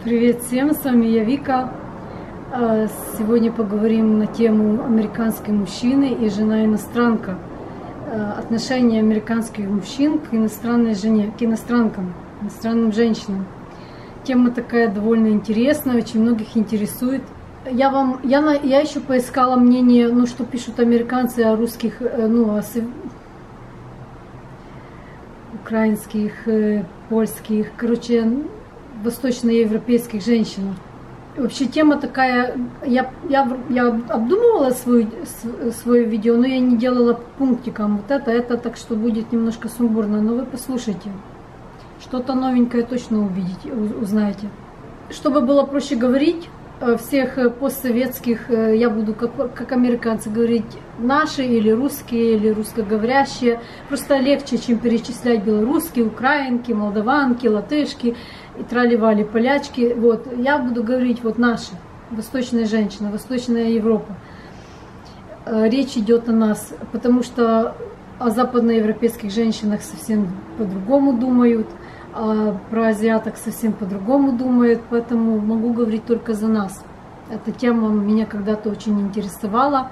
Привет всем, с вами я Вика. Сегодня поговорим на тему американский мужчины и жена-иностранка. Отношение американских мужчин к иностранной жене, к иностранкам, иностранным женщинам. Тема такая довольно интересная, очень многих интересует. Я еще поискала мнение, что пишут американцы о русских, о украинских, польских, восточноевропейских женщинах. Вообще тема такая, я обдумывала свое видео, но я не делала по пунктикам. Вот это, так что будет немножко сумбурно, но вы послушайте. Что-то новенькое точно узнаете. Чтобы было проще говорить, всех постсоветских я буду как американцы говорить наши или русскоговорящие. Просто легче, чем перечислять белорусские, украинки, молдаванки, латышки и трали-вали, полячки. Вот, я буду говорить наши, восточные женщины, Восточная Европа. Речь идет о нас, потому что о западноевропейских женщинах совсем по-другому думают, а про азиаток совсем по-другому думают, поэтому могу говорить только за нас. Эта тема меня когда-то очень интересовала,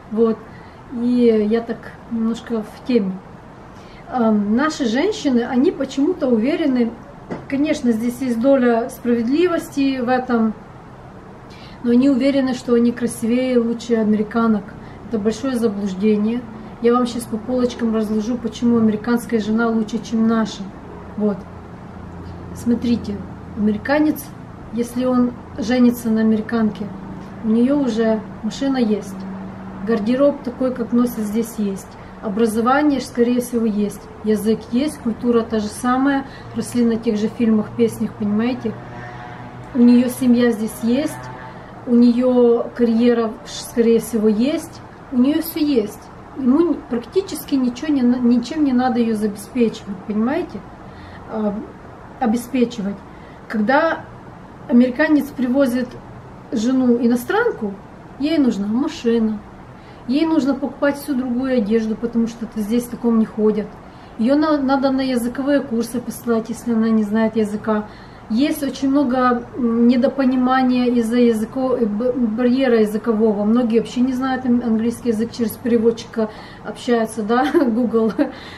и я так немножко в теме. Наши женщины, они почему-то уверены, конечно, здесь есть доля справедливости в этом, но они уверены, что они красивее и лучше американок. Это большое заблуждение. Я вам сейчас по полочкам разложу, почему американская жена лучше, чем наша. Смотрите, американец, если он женится на американке, у нее уже машина есть, гардероб такой, как носят здесь, есть, образование, скорее всего, есть, язык есть, культура та же самая, росли на тех же фильмах, песнях, понимаете? У нее семья здесь есть, у нее карьера, скорее всего, есть, у нее все есть. Ему практически ничем не надо ее забеспечивать, понимаете? Обеспечивать. Когда американец привозит жену иностранку, ей нужна машина, ей нужно покупать всю другую одежду, потому что здесь в таком не ходят. Ее надо на языковые курсы посылать, если она не знает языка. Есть очень много недопонимания из-за барьера языкового. Многие вообще не знают английский язык, через переводчика общаются, да, Google.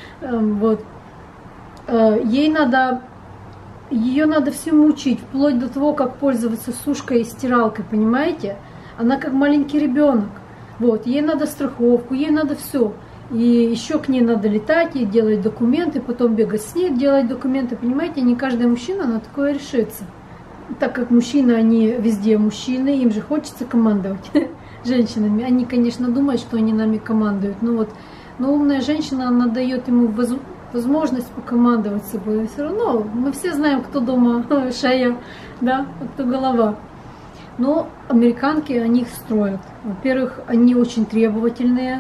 Ее надо всему учить, вплоть до того, как пользоваться сушкой и стиралкой, понимаете? Она как маленький ребенок. Ей надо страховку, ей надо все. И еще к ней надо летать, ей делать документы, потом бегать с ней, делать документы, понимаете? Не каждый мужчина на такое решится. Так как мужчины, они везде мужчины, им же хочется командовать женщинами. Они, конечно, думают, что они нами командуют, но умная женщина, она дает ему возможность покомандовать собой. Все равно мы все знаем, кто дома шея, да, а кто голова. Но американки, они их строят. Во-первых, они очень требовательные.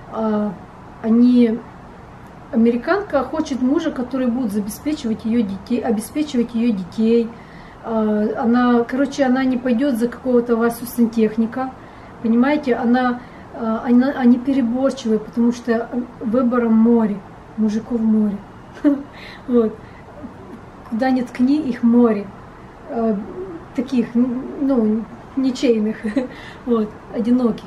Американка хочет мужа, который будет обеспечивать ее детей. Она не пойдет за какого-то Васю сантехника. Понимаете, они переборчивые, потому что выбором море. Мужиков море. Куда ни ткни, их море. Таких, ничейных, одиноких.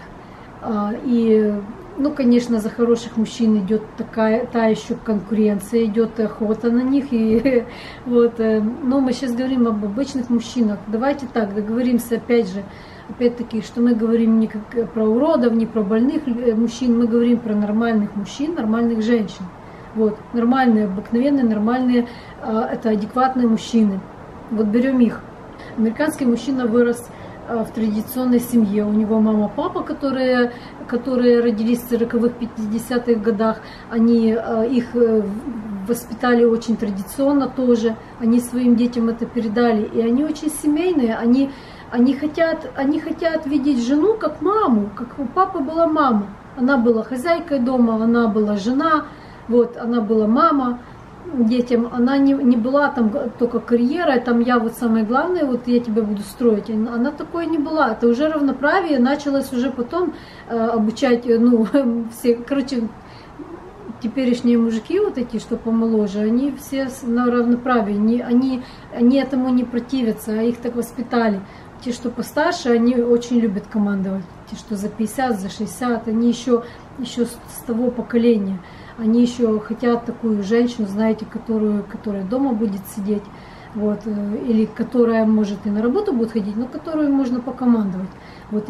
Конечно, за хороших мужчин идет та еще конкуренция, идет охота на них. Но мы сейчас говорим об обычных мужчинах. Давайте так, договоримся опять-таки, что мы говорим не про уродов, не про больных мужчин, мы говорим про нормальных мужчин, нормальных женщин. Нормальные, обыкновенные, нормальные, это адекватные мужчины. Берем их. Американский мужчина вырос в традиционной семье. У него мама, папа, которые родились в 40-х, 50-х годах. Они их воспитали очень традиционно тоже. Они своим детям это передали. И они очень семейные. Они хотят видеть жену как маму, как у папы была мама. Она была хозяйкой дома, она была жена. Она была мама детям, она не была там только карьера, там я самое главное, я тебя буду строить. Она такой не была. Это уже равноправие началось уже потом обучать, все, теперешние мужики, вот эти, что помоложе, они все на равноправии, они этому не противятся, а их так воспитали. Те, что постарше, они очень любят командовать. Те, что за 50, за 60, они еще с того поколения. Они еще хотят такую женщину, знаете, которая дома будет сидеть, вот, или которая, может, и на работу будет ходить, но которую можно покомандовать. Вот,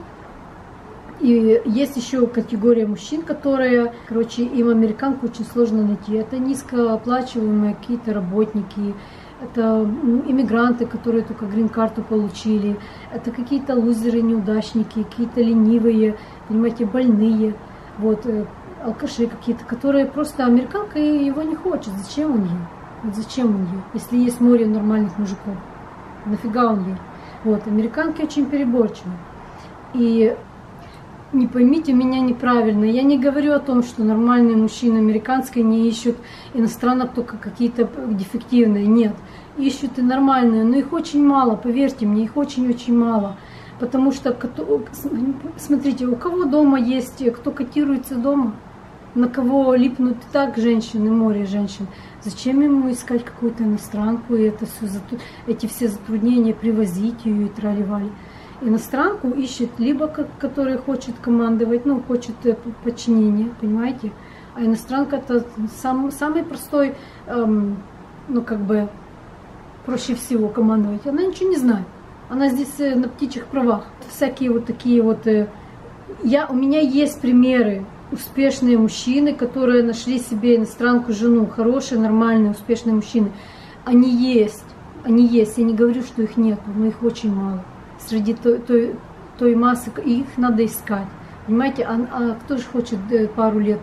и есть еще категория мужчин, которые, короче, им американку очень сложно найти. Это низкооплачиваемые какие-то работники, это иммигранты, которые только грин-карту получили, это какие-то лузеры, неудачники, какие-то ленивые, понимаете, больные, вот, алкаши какие-то, которые просто американка его не хочет. Зачем он ей? Вот зачем он ей? Если есть море нормальных мужиков, нафига он ей? Вот, американки очень переборчивы. И не поймите меня неправильно, я не говорю о том, что нормальные мужчины американские не ищут иностранок только какие-то дефективные. Нет, ищут и нормальные, но их очень мало, поверьте мне, их очень-очень мало. Потому что, смотрите, у кого дома есть, кто котируется дома, на кого липнут и так женщины, море женщин. Зачем ему искать какую-то иностранку и эти все затруднения, привозить ее и трали-вали? Иностранку ищет либо который хочет командовать, ну, хочет подчинения, понимаете? А иностранка это самый простой, ну, как бы, проще всего командовать. Она ничего не знает. Она здесь на птичьих правах. Всякие вот такие вот... У меня есть примеры. Успешные мужчины, которые нашли себе иностранку, жену. Хорошие, нормальные, успешные мужчины. Они есть. Они есть. Я не говорю, что их нет, но их очень мало. Среди той массы, их надо искать. Понимаете, а кто же хочет пару лет,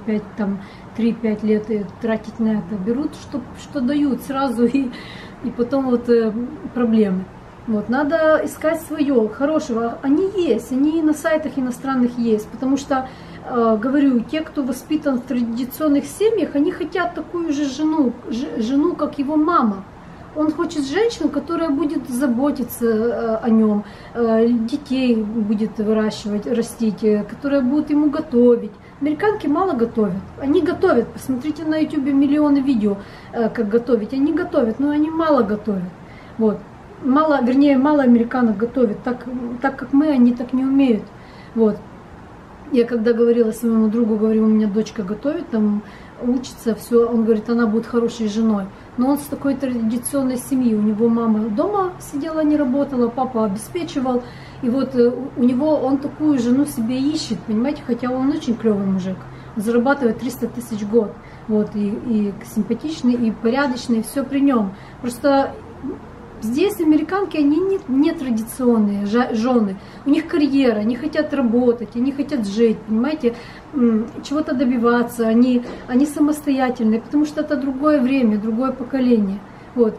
3-5 лет тратить на это? Берут, что дают сразу, и потом вот проблемы. Вот, надо искать свое, хорошего. Они есть, они на сайтах иностранных есть. Потому что, говорю, те, кто воспитан в традиционных семьях, они хотят такую же жену, как его мама. Он хочет женщину, которая будет заботиться о нем, детей будет выращивать, растить, которая будет ему готовить. Американки мало готовят. Они готовят. Посмотрите на YouTube миллионы видео, как готовить. Они готовят, но они мало готовят. Вот. Мало американок готовят. Так как мы, они так не умеют. Вот. Я когда говорила своему другу, говорю, у меня дочка готовит, там учится, все, он говорит, она будет хорошей женой. Но он с такой традиционной семьи, у него мама дома сидела, не работала, папа обеспечивал, и вот у него он такую жену себе ищет, понимаете, хотя он очень клевый мужик, он зарабатывает 300 тысяч в год, вот, и симпатичный, и порядочный, все при нем. Просто здесь американки, они не традиционные жены, у них карьера, они хотят работать, они хотят жить, понимаете, чего-то добиваться, они самостоятельные, потому что это другое время, другое поколение. Вот.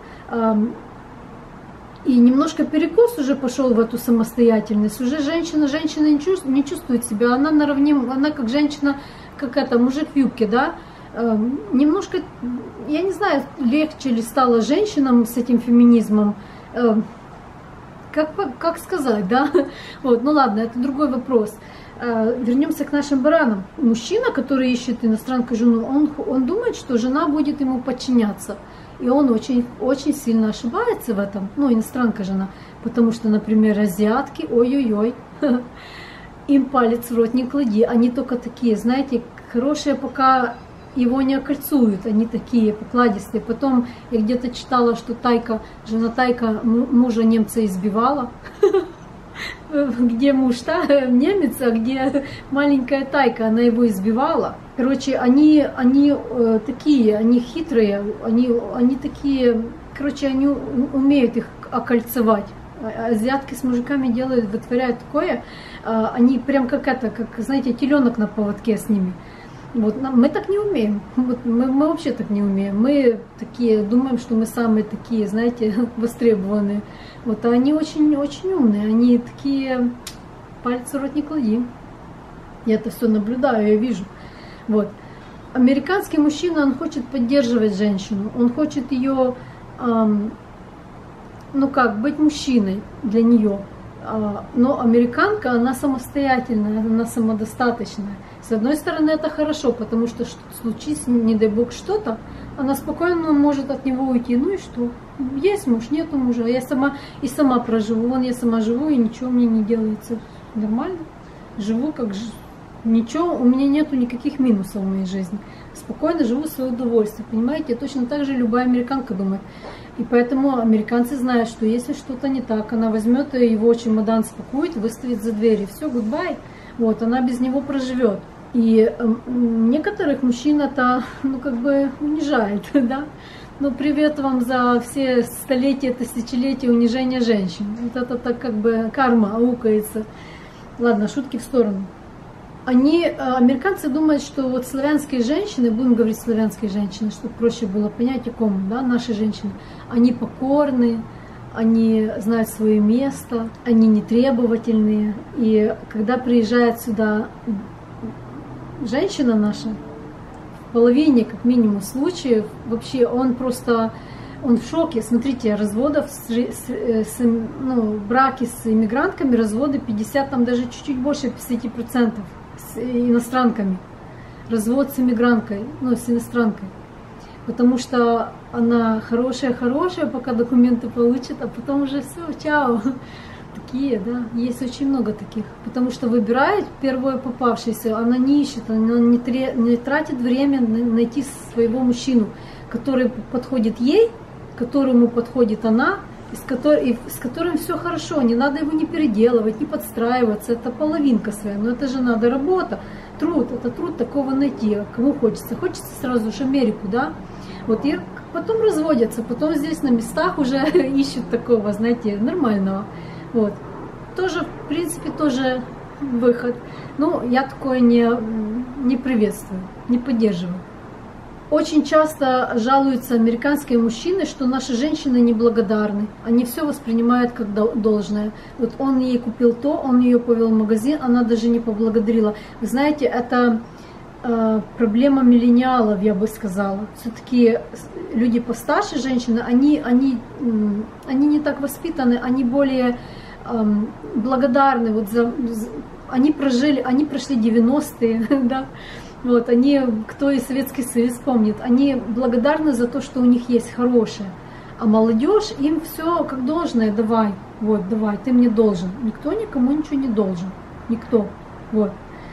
И немножко перекос уже пошел в эту самостоятельность, уже женщина не чувствует себя, она наравне, она как женщина, как это, мужик в юбке, да, немножко, я не знаю, легче ли стало женщинам с этим феминизмом, как сказать, да? Вот, ну ладно, это другой вопрос. Вернемся к нашим баранам. Мужчина, который ищет иностранку жену, он думает, что жена будет ему подчиняться. И он очень, очень сильно ошибается в этом, ну, иностранка жена. Потому что, например, азиатки, ой-ой-ой, им палец в рот не клади. Они только такие, знаете, хорошие, пока его не окольцуют, они такие покладистые. Потом я где-то читала, что жена Тайка мужа немца избивала. Где муж-то немец, а где маленькая Тайка, она его избивала. Короче, они такие, они хитрые, они такие, короче, они умеют их окольцевать. Азиатки с мужиками вытворяют такое, они прям как знаете, теленок на поводке с ними. Вот, мы так не умеем, вот, мы вообще так не умеем, мы такие, думаем, что мы самые такие, знаете, востребованные, вот, а они очень-очень умные, они такие, палец в рот не клади, я это все наблюдаю, я вижу, вот. Американский мужчина, он хочет поддерживать женщину, он хочет ее, ну как, быть мужчиной для нее, Но американка, она самостоятельная, она самодостаточная. С одной стороны, это хорошо, потому что случись, не дай бог, что-то, она спокойно может от него уйти. Ну и что? Есть муж, нету мужа. Я сама проживу. Вон я сама живу, и ничего мне не делается. Нормально. Живу как ничего, у меня нету никаких минусов в моей жизни. Спокойно живу в свое удовольствие. Понимаете? Точно так же любая американка думает. И поэтому американцы знают, что если что-то не так, она возьмет его чемодан, спакует, выставит за дверь. Все, goodbye. Вот, она без него проживет. И некоторых мужчин это, как бы унижает, да. Ну, привет вам за все столетия, тысячелетия унижения женщин. Вот это так как бы карма аукается. Ладно, шутки в сторону. Американцы думают, что вот славянские женщины, будем говорить славянские женщины, чтобы проще было понять, о ком, да, наши женщины, они покорны, они знают свое место, они нетребовательные. И когда приезжает сюда женщина наша, в половине, как минимум, случаев, вообще он в шоке. Смотрите, разводов, браки с иммигрантками, разводы 50, там даже чуть-чуть больше 50% с иностранками. Развод с иммигранткой, с иностранкой. Потому что она хорошая, пока документы получит, а потом уже все, чао. Такие, да, есть очень много таких. Потому что выбирает первое попавшееся, она не ищет, она не тратит время найти своего мужчину, который подходит ей, которому подходит она, с которым все хорошо, не надо его не переделывать, не подстраиваться, это половинка своя, но это же надо работа, труд, это труд такого найти, кому хочется сразу же Америку, да, вот и потом разводятся, потом здесь на местах уже ищут такого, знаете, нормального, вот, тоже, в принципе, тоже выход, но я такое не приветствую, не поддерживаю. Очень часто жалуются американские мужчины, что наши женщины неблагодарны. Они все воспринимают как должное. Вот он ей купил то, он ее повел в магазин, она даже не поблагодарила. Вы знаете, это проблема миллениалов, я бы сказала. Все-таки люди постарше, женщины, они не так воспитаны, они более благодарны. Вот они прошли 90-е, да. Вот, кто и Советский Союз помнит, они благодарны за то, что у них есть хорошее. А молодежь, им все как должное, давай, ты мне должен. Никто никому ничего не должен. Никто. Вот.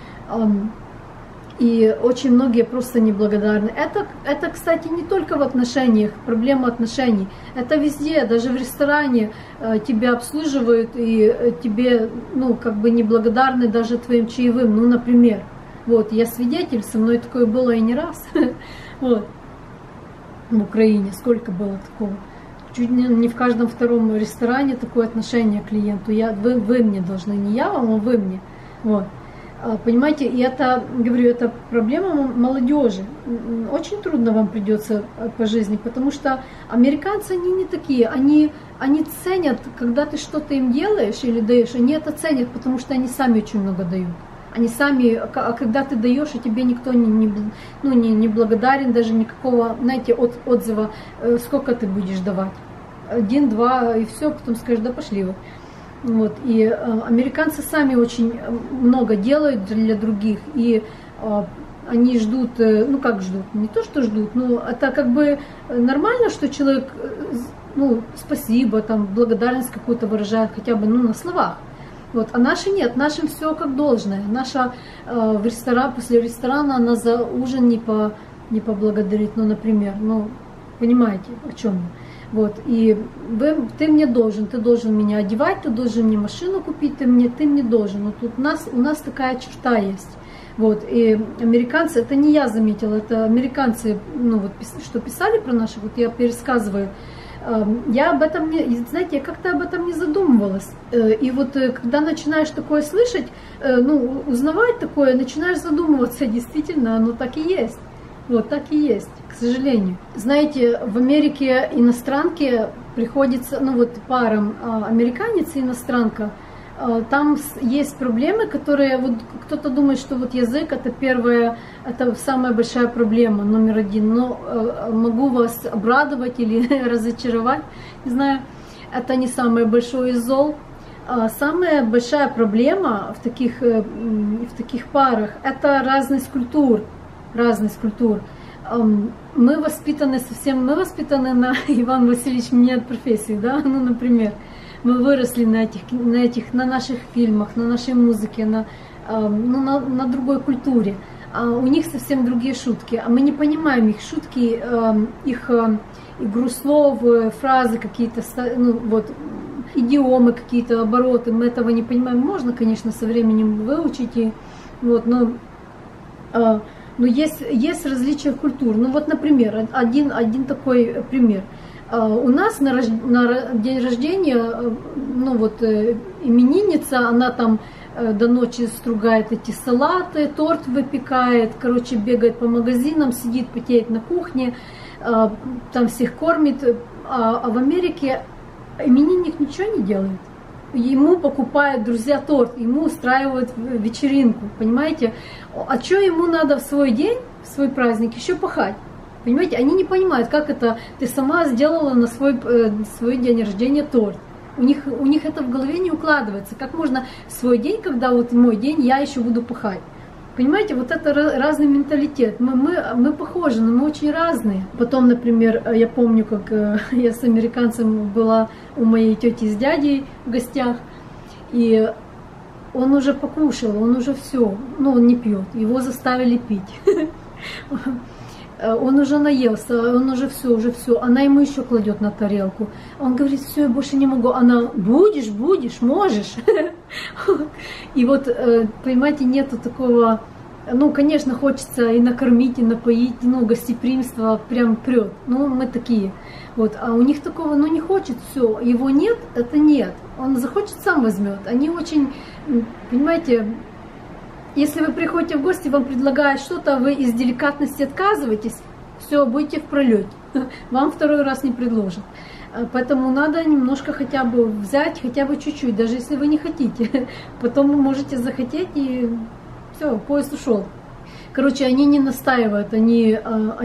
И очень многие просто неблагодарны. Это, кстати, не только в отношениях, проблема отношений. Это везде, даже в ресторане тебя обслуживают, и тебе, неблагодарны даже твоим чаевым. Например. Вот, я свидетель, со мной такое было и не раз. Вот. В Украине сколько было такого. Чуть не в каждом втором ресторане такое отношение к клиенту. Вы мне должны, не я вам, а вы мне. Вот. Понимаете, и это, говорю, это проблема молодежи. Очень трудно вам придется по жизни, потому что американцы, они не такие. Они ценят, когда ты что-то им делаешь или даешь, они это ценят, потому что они сами очень много дают. Они сами, а когда ты даешь, и тебе никто не благодарен, даже никакого, знаете, отзыва, сколько ты будешь давать. 1, 2, и все, потом скажешь, да пошли вы. Вот. И американцы сами очень много делают для других, и они ждут, как ждут, не то что ждут, но это как бы нормально, что человек, спасибо, там, благодарность какую-то выражает, хотя бы, на словах. Вот. А наши нет, нашим все как должное. Наша после ресторана она за ужин не поблагодарит, например, понимаете, о чем я. Вот. И ты мне должен, ты должен меня одевать, ты должен мне машину купить, ты мне должен. Вот тут у нас такая черта есть. Вот. И американцы, это не я заметила, это американцы, что писали про наших, вот я пересказываю. Я об этом знаете, я как-то об этом не задумывалась. И вот когда начинаешь такое слышать, узнавать такое, начинаешь задумываться, действительно, оно так и есть. Вот так и есть, к сожалению. Знаете, в Америке иностранке приходится, парам американец и иностранка, там есть проблемы, которые, кто-то думает, что язык это самая большая проблема, номер один, но могу вас обрадовать или разочаровать, не знаю, это не самое большое из зол. Самая большая проблема в таких парах – это разность культур. Разность культур. Мы воспитаны на Иван Васильевич меняет профессию, да, ну, например, мы выросли на наших фильмах, на нашей музыке, на другой культуре. А у них совсем другие шутки, а мы не понимаем их шутки, их игру слов, фразы какие-то, ну, вот, идиомы какие-то, обороты, мы этого не понимаем. Можно, конечно, со временем выучить, вот, но есть различия культур. Ну вот, например, один такой пример. У нас на день рождения, ну вот, именинница, она там до ночи стругает эти салаты, торт выпекает, короче, бегает по магазинам, сидит, потеет на кухне, там всех кормит. А в Америке именинник ничего не делает. Ему покупают друзья торт, ему устраивают вечеринку, понимаете? А что ему надо в свой день, в свой праздник еще пахать? Понимаете, они не понимают, как это ты сама сделала на свой день рождения торт. У них это в голове не укладывается. Как можно в свой день, когда вот мой день, я еще буду пахать? Понимаете, вот это разный менталитет. Мы похожи, но мы очень разные. Потом, например, я помню, как я с американцем была у моей тети с дядей в гостях, и он уже покушал, он уже все, ну он не пьет, его заставили пить. Он уже наелся, он уже все. Она ему еще кладет на тарелку. Он говорит, все, я больше не могу. Она, будешь, можешь. И вот, понимаете, нету такого, ну, конечно, хочется и накормить, и напоить, ну, гостеприимство прям прет. Ну, мы такие. Вот, а у них такого, ну, не хочет, все. Его нет, это нет. Он захочет, сам возьмет. Они очень, понимаете, если вы приходите в гости, вам предлагают что-то, вы из деликатности отказываетесь, все, будете в пролете. Вам второй раз не предложат. Поэтому надо немножко хотя бы взять, хотя бы чуть-чуть, даже если вы не хотите. Потом вы можете захотеть, и все, поезд ушел. Короче, они не настаивают, они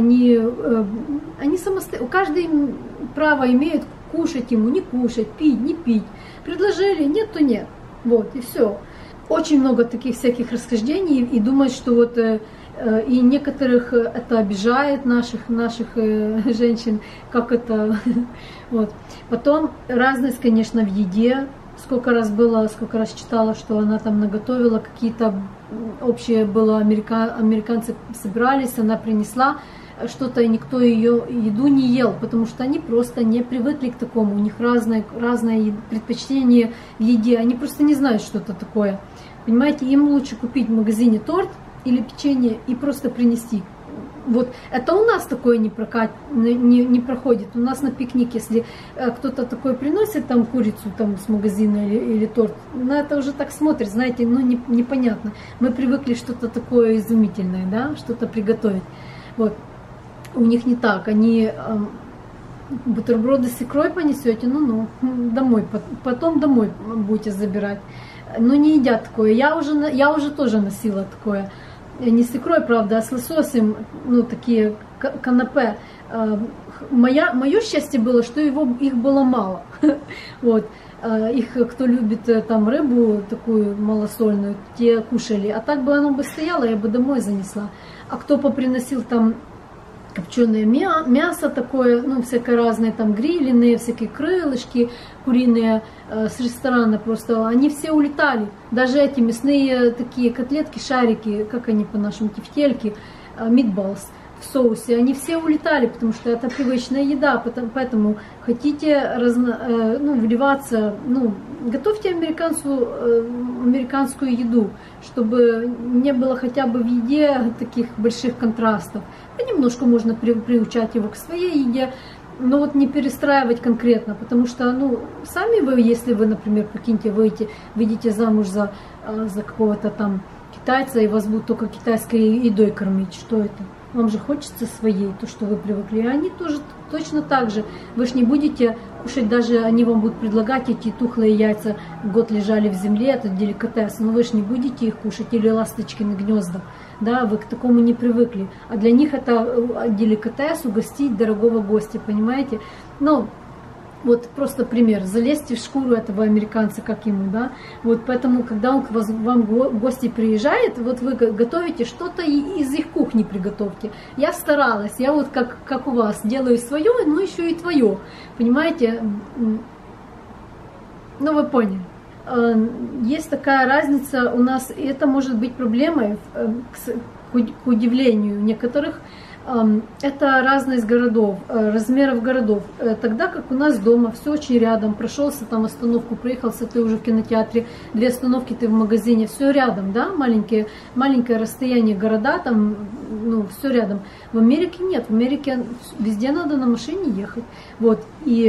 самостоятельно. Каждый право имеет кушать ему, не кушать, пить, не пить. Предложили, нет, то нет. Вот, и все. Очень много таких всяких расхождений, и думают, что вот и некоторых это обижает, наших женщин, как это, вот. Потом разность, конечно, в еде. Сколько раз читала, что она там наготовила, какие-то общие было, американцы собирались, она принесла что-то, и никто ее еду не ел, потому что они просто не привыкли к такому, у них разное предпочтение в еде, они просто не знают, что это такое. Понимаете, им лучше купить в магазине торт или печенье и просто принести. Вот это у нас такое не проходит. У нас на пикник, если кто-то такой приносит там курицу там, с магазина или торт, на это уже так смотрит, знаете, ну непонятно. Мы привыкли что-то такое изумительное, да, что-то приготовить. Вот. У них не так. Они бутерброды с икрой понесете, домой, потом домой будете забирать. Но не едят такое. Я уже тоже носила такое. Не с икрой, правда, а с лососем, ну, такие канапе. Мое счастье было, что их было мало. Вот. Их, кто любит там рыбу такую малосольную, те кушали. А так бы оно бы стояло, я бы домой занесла. А кто поприносил там копченое мясо такое, ну, всякое разное, там гриленые, всякие крылышки куриные с ресторана просто, они все улетали. Даже эти мясные такие котлетки, шарики, как они по-нашему, тефтельки, митбалс в соусе, они все улетали, потому что это привычная еда, поэтому хотите вливаться, готовьте американскую еду, чтобы не было хотя бы в еде таких больших контрастов. Немножко можно приучать его к своей еде, но вот не перестраивать конкретно, потому что, сами вы, если вы, например, прикиньте, выйдете замуж за какого-то там китайца, и вас будут только китайской едой кормить, что это? Вам же хочется своей, то, что вы привыкли. И они тоже точно так же. Вы же не будете кушать, даже они вам будут предлагать эти тухлые яйца, год лежали в земле, это деликатес, но вы же не будете их кушать, или ласточкины гнезда. Да, вы к такому не привыкли. А для них это деликатес угостить дорогого гостя, понимаете? Но Вот просто пример. Залезьте в шкуру этого американца, как ему, да. Вот поэтому, когда он к вам в гости приезжает, вот вы готовите что-то из их кухни приготовьте. Я старалась, я вот как у вас делаю свое, но еще и твое. Понимаете? Ну, вы поняли. Есть такая разница у нас, и это может быть проблемой, к удивлению некоторых. Это разность городов, размеров городов. Тогда как у нас дома все очень рядом, прошелся там остановку, проехался, ты уже в кинотеатре, 2 остановки ты в магазине, все рядом, да, маленькое расстояние города, там, ну, все рядом. В Америке нет, в Америке везде надо на машине ехать. Вот,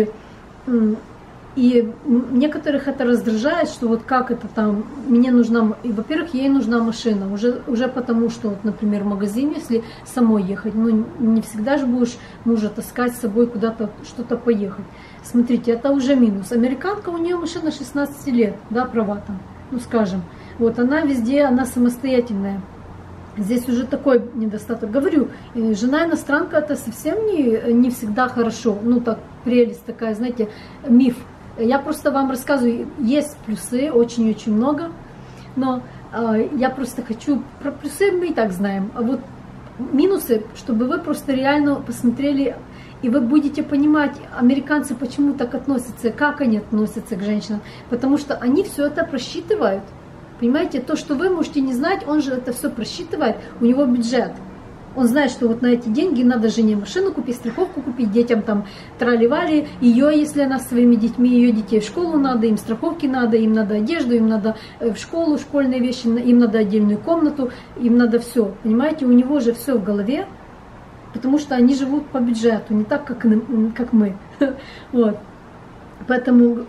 и некоторых это раздражает, что вот как это там, мне нужна, и, во-первых, ей нужна машина, уже потому что, вот, например, в магазин, если самой ехать, ну, не всегда же будешь мужа таскать с собой куда-то, что-то поехать. Смотрите, это уже минус. Американка, у нее машина 16 лет, да, права там, ну, скажем. Вот, она везде, она самостоятельная. Здесь уже такой недостаток. Говорю, жена иностранка, это совсем не всегда хорошо. Ну, так, прелесть такая, знаете, миф. Я просто вам рассказываю, есть плюсы, очень-очень много, но я просто хочу, про плюсы мы и так знаем, а вот минусы, чтобы вы просто реально посмотрели, и вы будете понимать, американцы почему так относятся, как они относятся к женщинам, потому что они все это просчитывают, понимаете, то, что вы можете не знать, он же это все просчитывает, у него бюджет. Он знает, что вот на эти деньги надо жене машину купить, страховку купить, детям там трали-вали, ее, если она с своими детьми, ее детей в школу надо, им страховки надо, им надо одежду, им надо в школу, школьные вещи, им надо отдельную комнату, им надо все. Понимаете, у него же все в голове, потому что они живут по бюджету, не так, как мы. Вот. Поэтому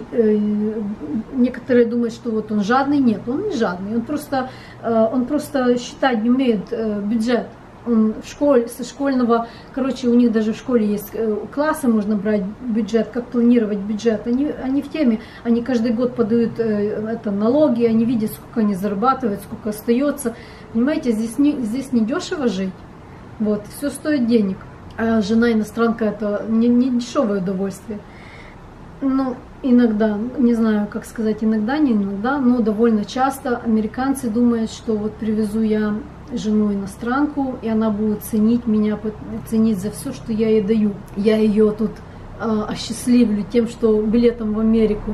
некоторые думают, что вот он жадный. Нет, он не жадный, он просто считать не умеет бюджет. Он в школе, со школьного, короче, у них даже в школе есть классы, можно брать бюджет, как планировать бюджет. Они в теме, они каждый год подают налоги, они видят, сколько они зарабатывают, сколько остается. Понимаете, здесь не дешево жить. Вот, все стоит денег. А жена иностранка это не дешевое удовольствие. Ну, иногда, не знаю, как сказать, иногда, не иногда, но довольно часто американцы думают, что вот привезу я жену иностранку, и она будет ценить меня, ценить за все, что я ей даю. Я ее тут осчастливлю тем, что билетом в Америку.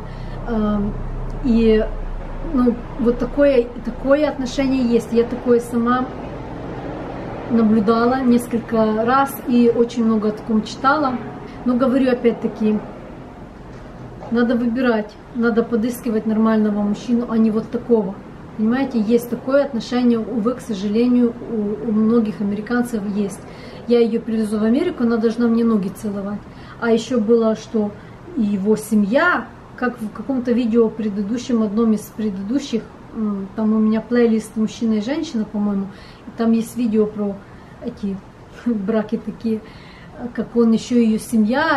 И ну, вот такое отношение есть. Я такое сама наблюдала несколько раз и очень много о таком читала. Но говорю опять-таки, надо выбирать, надо подыскивать нормального мужчину, а не вот такого. Понимаете, есть такое отношение, увы, к сожалению, у многих американцев есть. Я ее привезу в Америку, она должна мне ноги целовать. А еще было, что его семья, как в каком-то видео предыдущем, одном из предыдущих, там у меня плейлист «Мужчина и женщина», по-моему, там есть видео про эти браки такие, как он еще ее семья,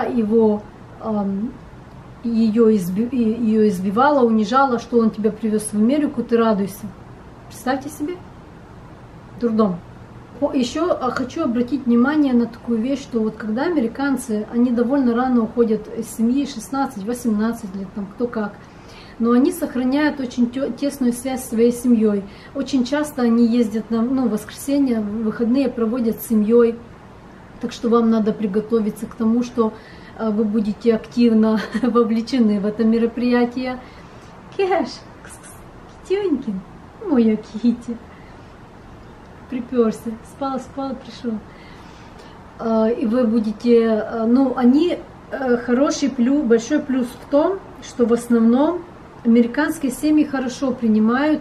ее избивала, унижала, что он тебя привез в Америку, ты радуйся. Представьте себе. Трудом. Еще хочу обратить внимание на такую вещь, что вот когда американцы, они довольно рано уходят из семьи, 16-18 лет, там кто как, но они сохраняют очень тесную связь с своей семьей. Очень часто они ездят на воскресенье, выходные проводят с семьей. Так что вам надо приготовиться к тому, что вы будете активно вовлечены в это мероприятие. Кэш, Китюнькин, моя Кити, приперся, спал, пришел. И вы будете, они хороший плюс, большой плюс в том, что в основном американские семьи хорошо принимают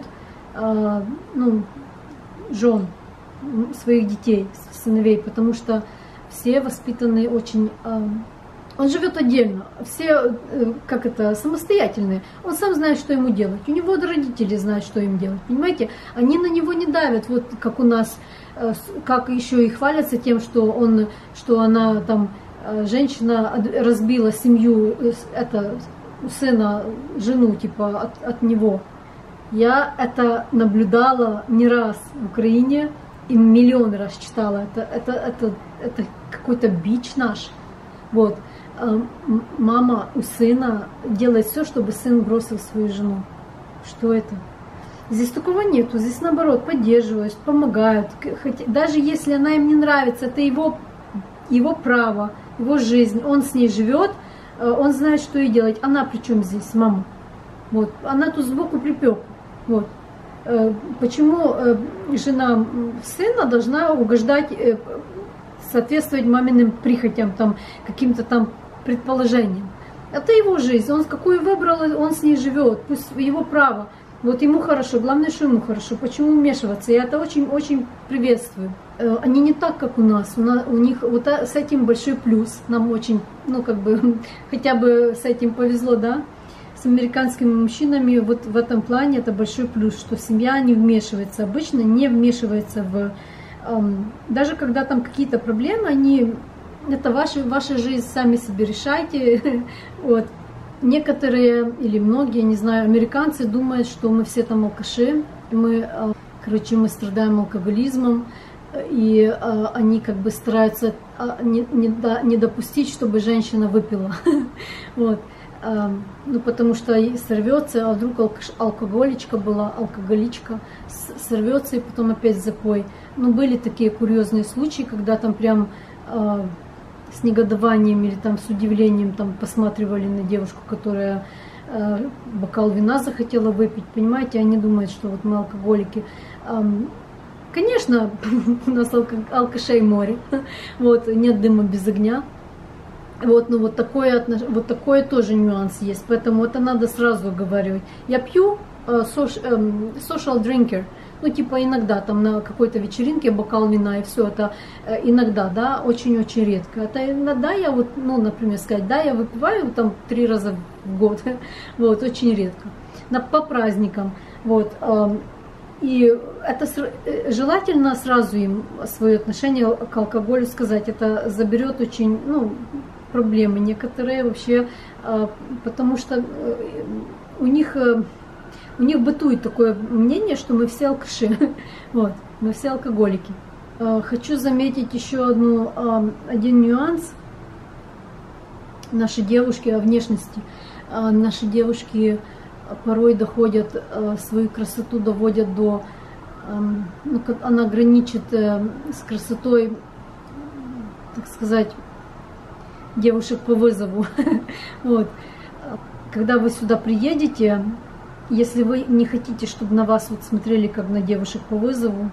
жен своих детей, сыновей, потому что все воспитанные очень. Он живет отдельно, все самостоятельные. Он сам знает, что ему делать. У него родители знают, что им делать. Понимаете? Они на него не давят, вот как у нас, как еще и хвалятся тем, что она там, женщина разбила семью, у сына, жену, типа, от него. Я это наблюдала не раз в Украине и миллион раз читала. Это какой-то бич наш. Вот. мама у сына делает все, чтобы сын бросил свою жену. Что это? Здесь такого нету, здесь наоборот поддерживают, помогают. Даже если она им не нравится, это его право, его жизнь, он с ней живет, он знает, что ей делать. Она при чем здесь, мама? Вот. Она тут сбоку припеку. Вот. Почему жена сына должна угождать, соответствовать маминым прихотям, там, каким-то там предположениям? Это его жизнь, он какую выбрал, он с ней живет, пусть его право. Вот ему хорошо, главное, что ему хорошо. Почему вмешиваться? Я это очень-очень приветствую. Они не так, как у нас. У них вот с этим большой плюс. Нам очень, хотя бы с этим повезло, да? С американскими мужчинами вот в этом плане это большой плюс, что семья не вмешивается. Обычно не вмешивается в... Даже когда там какие-то проблемы, это ваша жизнь, сами себе решайте. Вот. Некоторые или многие, не знаю, американцы думают, что мы все там алкаши, мы страдаем алкоголизмом, и они стараются не допустить, чтобы женщина выпила. Вот. Потому что сорвется, а вдруг алкоголичка была, алкоголичка, сорвется и потом опять запой. Были такие курьезные случаи, когда там прям с негодованием или там с удивлением там посматривали на девушку, которая бокал вина захотела выпить, понимаете, они думают, что вот мы алкоголики. Конечно, у нас алкашей море, вот, нет дыма без огня. Вот, вот такое тоже нюанс есть, поэтому это надо сразу говорить. Я пью social drinker, иногда там на какой-то вечеринке бокал вина и все это иногда, да, очень-очень редко. Это иногда я например, сказать, да, я выпиваю там 3 раза в год, вот, очень редко, по праздникам, вот. И это желательно сразу им свое отношение к алкоголю сказать, это заберет очень, проблемы некоторые вообще, потому что у них бытует такое мнение, что мы все алкаши, вот, мы все алкоголики. Хочу заметить еще один нюанс. Наши девушки о внешности. Наши девушки порой доходят, свою красоту доводят до, она граничит с красотой, так сказать, девушек по вызову. Вот. Когда вы сюда приедете, если вы не хотите, чтобы на вас смотрели как на девушек по вызову,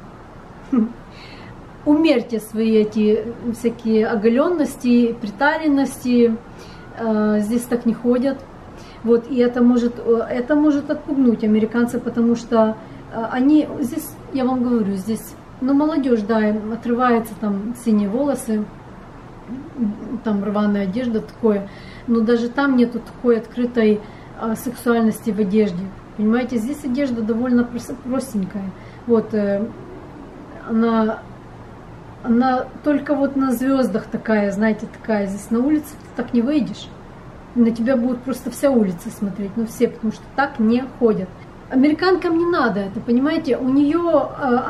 умерьте свои эти всякие оголенности, приталенности. Здесь так не ходят. Вот, и это может отпугнуть американцев, потому что они здесь, я вам говорю, здесь, молодежь, да, отрывается там синие волосы, там рваная одежда, такое, но даже там нету такой открытой сексуальности в одежде. Понимаете, здесь одежда довольно простенькая. Вот, она только вот на звездах такая, знаете, такая. Здесь на улице ты так не выйдешь. На тебя будет просто вся улица смотреть, все, потому что так не ходят. Американкам не надо это, понимаете, у нее,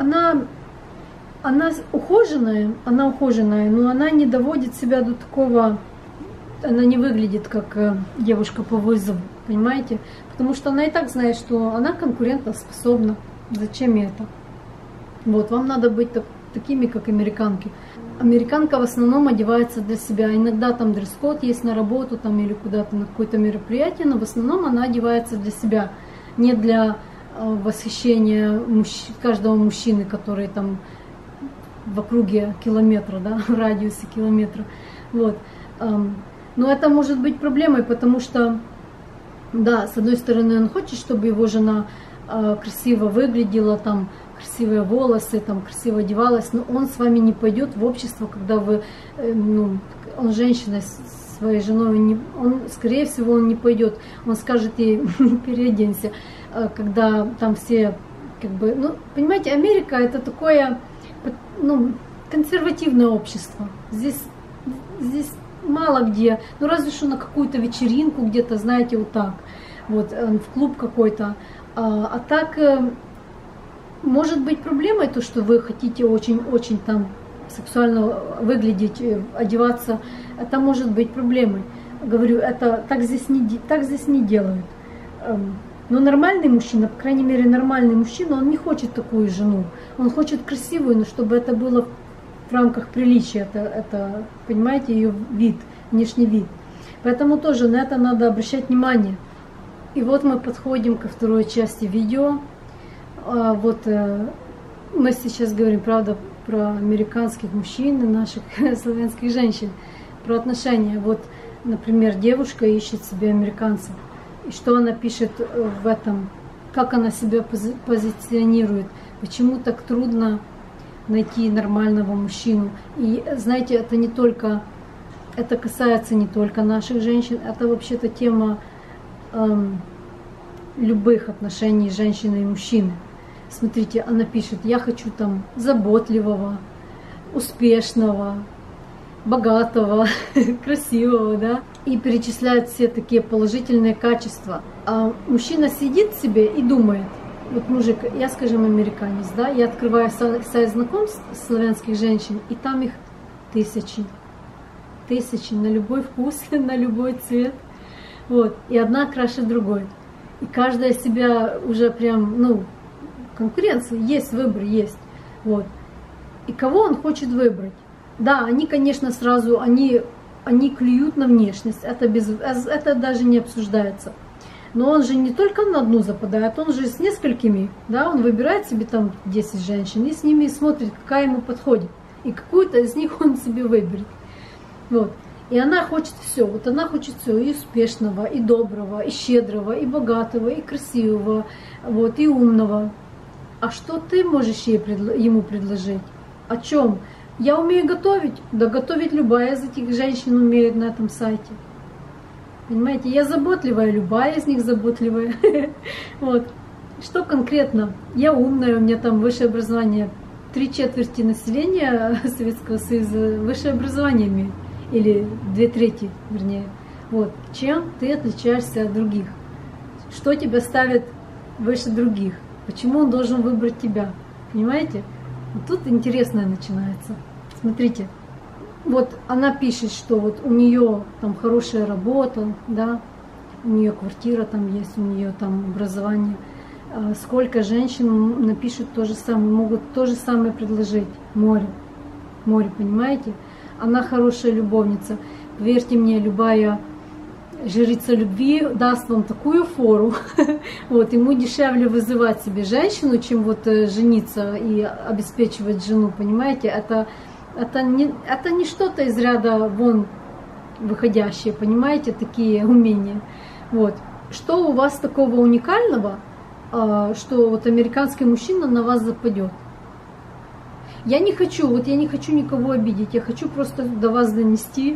она ухоженная, но она не доводит себя до такого, она не выглядит как девушка по вызову, понимаете, потому что она и так знает, что она конкурентоспособна, зачем ей это? Вот, вам надо быть такими, как американки. Американка в основном одевается для себя. Иногда там дресс-код есть на работу там, или куда-то на какое-то мероприятие, но в основном она одевается для себя. Не для восхищения каждого мужчины, который там в округе километра, да, в радиусе километра. Вот. Но это может быть проблемой, потому что, да, с одной стороны, он хочет, чтобы его жена красиво выглядела, там, красивые волосы, там, красиво одевалась, но он с вами не пойдет в общество, когда вы, он женщина с своей женой, он, скорее всего, он не пойдет, он скажет ей, переоденься, когда там все, понимаете, Америка это такое, консервативное общество, здесь мало где, разве что на какую-то вечеринку где-то, знаете, вот так, вот, в клуб какой-то, а так... Может быть проблемой то, что вы хотите очень-очень там сексуально выглядеть, одеваться, это может быть проблемой. Говорю, это так здесь не делают. Но нормальный мужчина, по крайней мере нормальный мужчина, он не хочет такую жену. Он хочет красивую, но чтобы это было в рамках приличия. Это понимаете, ее вид, внешний вид. Поэтому тоже на это надо обращать внимание. И вот мы подходим ко второй части видео. Вот мы сейчас говорим, правда, про американских мужчин и наших славянских женщин, про отношения. Вот, например, девушка ищет себе американца. И что она пишет в этом, как она себя позиционирует, почему так трудно найти нормального мужчину. И знаете, это касается не только наших женщин, это вообще-то тема любых отношений женщины и мужчины. Смотрите, она пишет, я хочу там заботливого, успешного, богатого, красивого, да, и перечисляет все такие положительные качества. А мужчина сидит себе и думает, вот мужик, я, скажем, американец, да, я открываю сайт знакомств славянских женщин, и там их тысячи, на любой вкус, на любой цвет, вот, и одна краше другой. И каждая себя уже прям, конкуренция, есть выбор, есть, вот. И кого он хочет выбрать? Да, они, конечно, сразу, они клюют на внешность, это даже не обсуждается. Но он же не только на одну западает, он же с несколькими, да, он выбирает себе там 10 женщин и с ними смотрит, какая ему подходит. И какую-то из них он себе выберет. Вот. И она хочет все, вот она хочет все, и успешного, и доброго, и щедрого, и богатого, и красивого, вот, и умного. А что ты можешь ему предложить? О чем? Я умею готовить. Да готовить любая из этих женщин умеет на этом сайте. Понимаете, я заботливая, любая из них заботливая. Вот. Что конкретно? Я умная, у меня там высшее образование. 3/4 населения Советского Союза высшее образование имеет. Или 2/3, вернее. Вот. Чем ты отличаешься от других? Что тебя ставит выше других? Почему он должен выбрать тебя? Понимаете? Вот тут интересное начинается. Смотрите, вот она пишет, что вот у нее там хорошая работа, да, у нее квартира там есть, у нее там образование. Сколько женщин напишут то же самое, могут то же самое предложить. Море, понимаете? Она хорошая любовница. Поверьте мне, любая жрица любви даст вам такую фору. Вот, ему дешевле вызывать себе женщину, чем вот жениться и обеспечивать жену, понимаете? Это не что-то из ряда вон выходящее, понимаете, такие умения. Вот. Что у вас такого уникального, что вот американский мужчина на вас западет? Я не хочу никого обидеть, я хочу просто до вас донести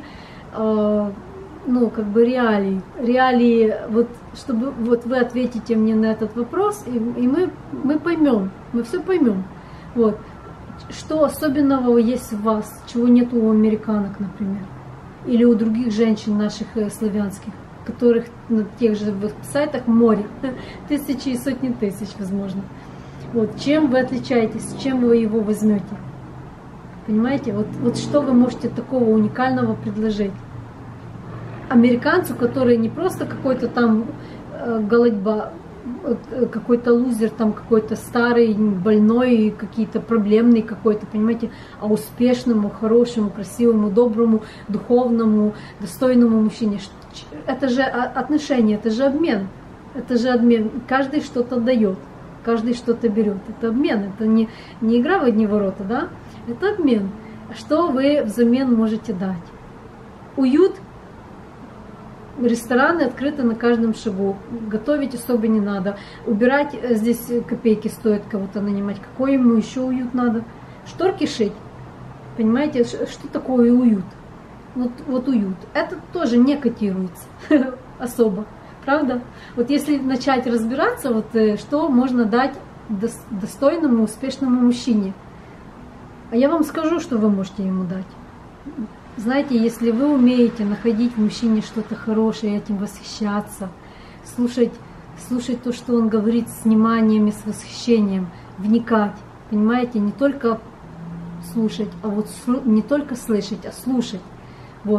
реалии, вот, чтобы вот вы ответите мне на этот вопрос, и мы поймем, мы все поймем. Вот. Что особенного есть в вас, чего нет у американок, например, или у других женщин наших славянских, которых на тех же сайтах море, тысячи и сотни тысяч, возможно. Вот. Чем вы отличаетесь, чем вы его возьмете? Понимаете? Вот что вы можете такого уникального предложить? Американцу, который не просто какой-то там голодьба, какой-то лузер, там какой-то старый, больной, какие-то проблемный какой-то, понимаете, а успешному, хорошему, красивому, доброму, духовному, достойному мужчине. Это же отношения, это же обмен. Это же обмен. Каждый что-то дает, каждый что-то берет. Это обмен, это не игра в одни ворота, да? Это обмен. Что вы взамен можете дать? Уют. Рестораны открыты на каждом шагу. Готовить особо не надо. Убирать здесь копейки стоит кого-то нанимать. Какой ему еще уют надо? Шторки шить. Понимаете, что такое уют? Вот уют. Это тоже не котируется особо. Правда? Вот если начать разбираться, вот что можно дать достойному, успешному мужчине. А я вам скажу, что вы можете ему дать. Знаете, если вы умеете находить в мужчине что-то хорошее, этим восхищаться, слушать то, что он говорит с вниманием и с восхищением, вникать, понимаете, не только слушать, а вот не только слышать, а слушать. Вот.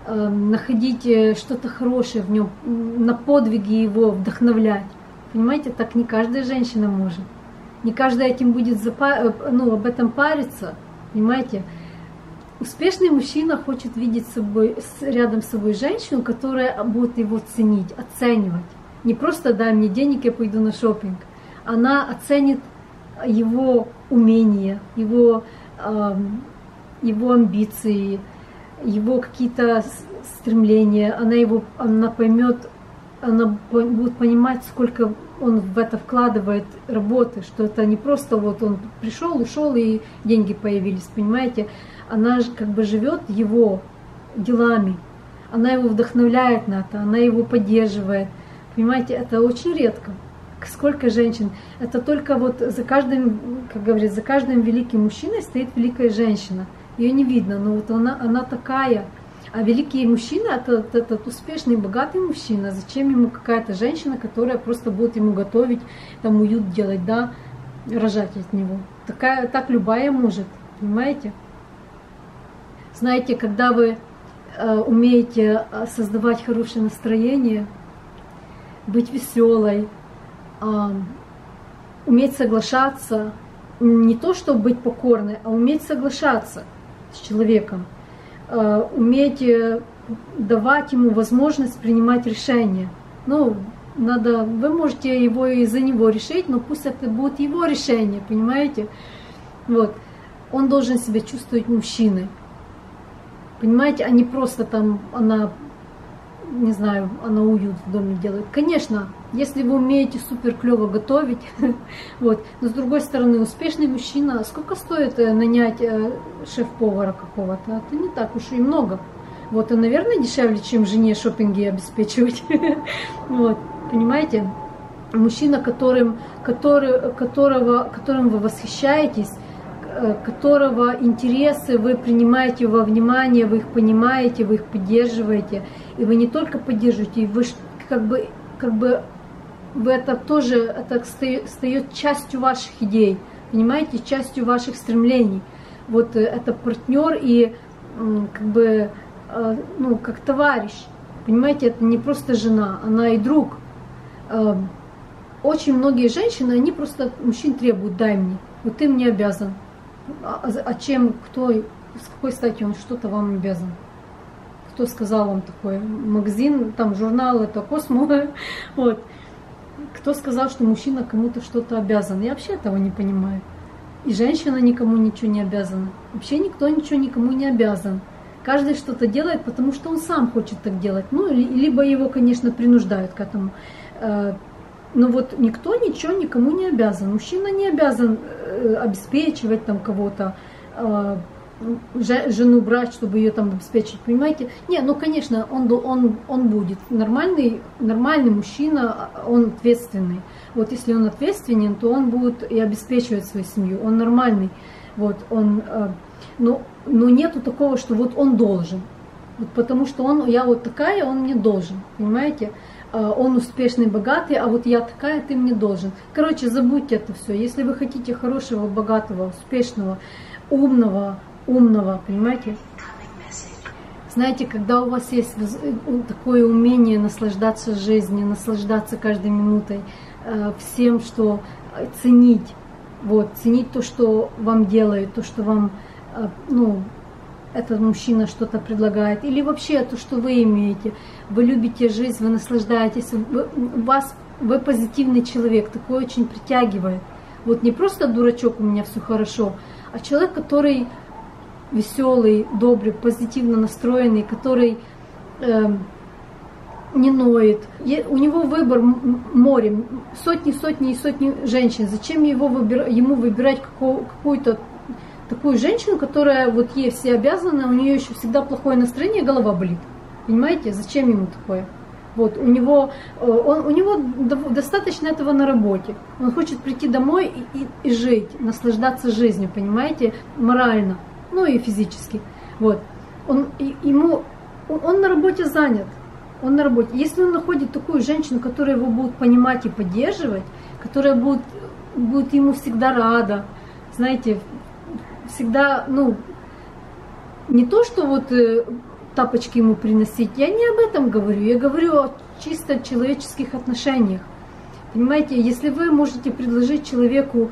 находить что-то хорошее в нем, на подвиги его вдохновлять. Понимаете, так не каждая женщина может. Не каждая этим будет об этом париться. Понимаете? Успешный мужчина хочет видеть рядом с собой женщину, которая будет его ценить, оценивать. Не просто дай мне денег, я пойду на шопинг. Она оценит его умения, его амбиции, его какие-то стремления. Она поймет, она будет понимать, сколько он в это вкладывает работы, что это не просто вот он пришел, ушел и деньги появились, понимаете? Она же как бы живет его делами, она его вдохновляет на это, она его поддерживает. Понимаете, это очень редко. Сколько женщин, это только вот за каждым, как говорят, за каждым великим мужчиной стоит великая женщина. Ее не видно, но вот она такая. А великий мужчина это этот успешный, богатый мужчина. Зачем ему какая-то женщина, которая просто будет ему готовить, там уют делать, да, рожать от него. Так любая может, понимаете? Знаете, когда вы умеете создавать хорошее настроение, быть веселой, уметь соглашаться, не то чтобы быть покорной, а уметь соглашаться с человеком, уметь давать ему возможность принимать решения. Ну, вы можете его и за него решить, но пусть это будет его решение, понимаете? Вот. Он должен себя чувствовать мужчиной. Понимаете, а не просто там она уют в доме делает. Конечно, если вы умеете супер клево готовить, вот, но с другой стороны, успешный мужчина, сколько стоит нанять шеф-повара какого-то? Это не так уж и много. Вот, и, наверное, дешевле, чем жене шопинги обеспечивать. Вот, понимаете? Мужчина, которым вы восхищаетесь, которого интересы вы принимаете во внимание, вы их понимаете, вы их поддерживаете. И вы не только поддерживаете, вы как бы вы это тоже, это стает частью ваших идей, понимаете, частью ваших стремлений. Вот это партнер и как товарищ, понимаете, это не просто жена, она и друг. Очень многие женщины, они просто мужчин требуют: дай мне, вот ты мне обязан. А чем, с какой стати он что-то вам обязан? Кто сказал вам такое? Магазин, там журнал, это Космо. Вот. Кто сказал, что мужчина кому-то что-то обязан? Я вообще этого не понимаю. И женщина никому ничего не обязана. Вообще никто ничего никому не обязан. Каждый что-то делает, потому что он сам хочет так делать. Ну, либо его, конечно, принуждают к этому. Но вот никто ничего никому не обязан. Мужчина не обязан обеспечивать там кого-то, жену брать, чтобы ее там обеспечить, понимаете? Не, ну конечно, он будет нормальный мужчина, он ответственный. Вот если он ответственен, то он будет и обеспечивать свою семью, он нормальный. Вот но нету такого, что вот он должен. Вот потому что я вот такая, он мне должен, понимаете? Он успешный, богатый, а вот я такая, ты мне должен. Короче, забудьте это все. Если вы хотите хорошего, богатого, успешного, умного, понимаете? Знаете, когда у вас есть такое умение наслаждаться жизнью, наслаждаться каждой минутой, всем, что ценить, вот, ценить то, что вам делают, то, что вам, этот мужчина что-то предлагает, или вообще то, что вы имеете. Вы любите жизнь, вы наслаждаетесь, вы позитивный человек, такой очень притягивает. Вот не просто дурачок, у меня все хорошо, а человек, который веселый, добрый, позитивно настроенный, который не ноет. У него выбор море, сотни женщин. Зачем ему выбирать какую-то такую женщину, которая вот ей все обязаны, у нее еще всегда плохое настроение, голова болит. Понимаете, зачем ему такое? Вот, у него достаточно этого на работе. Он хочет прийти домой и жить, наслаждаться жизнью, понимаете, морально, ну и физически. Вот. Он на работе занят. Он на работе. Если он находит такую женщину, которая его будет понимать и поддерживать, которая будет ему всегда рада, знаете, всегда, не то, что вот тапочки ему приносить. Я не об этом говорю, я говорю о чисто человеческих отношениях. Понимаете, если вы можете предложить человеку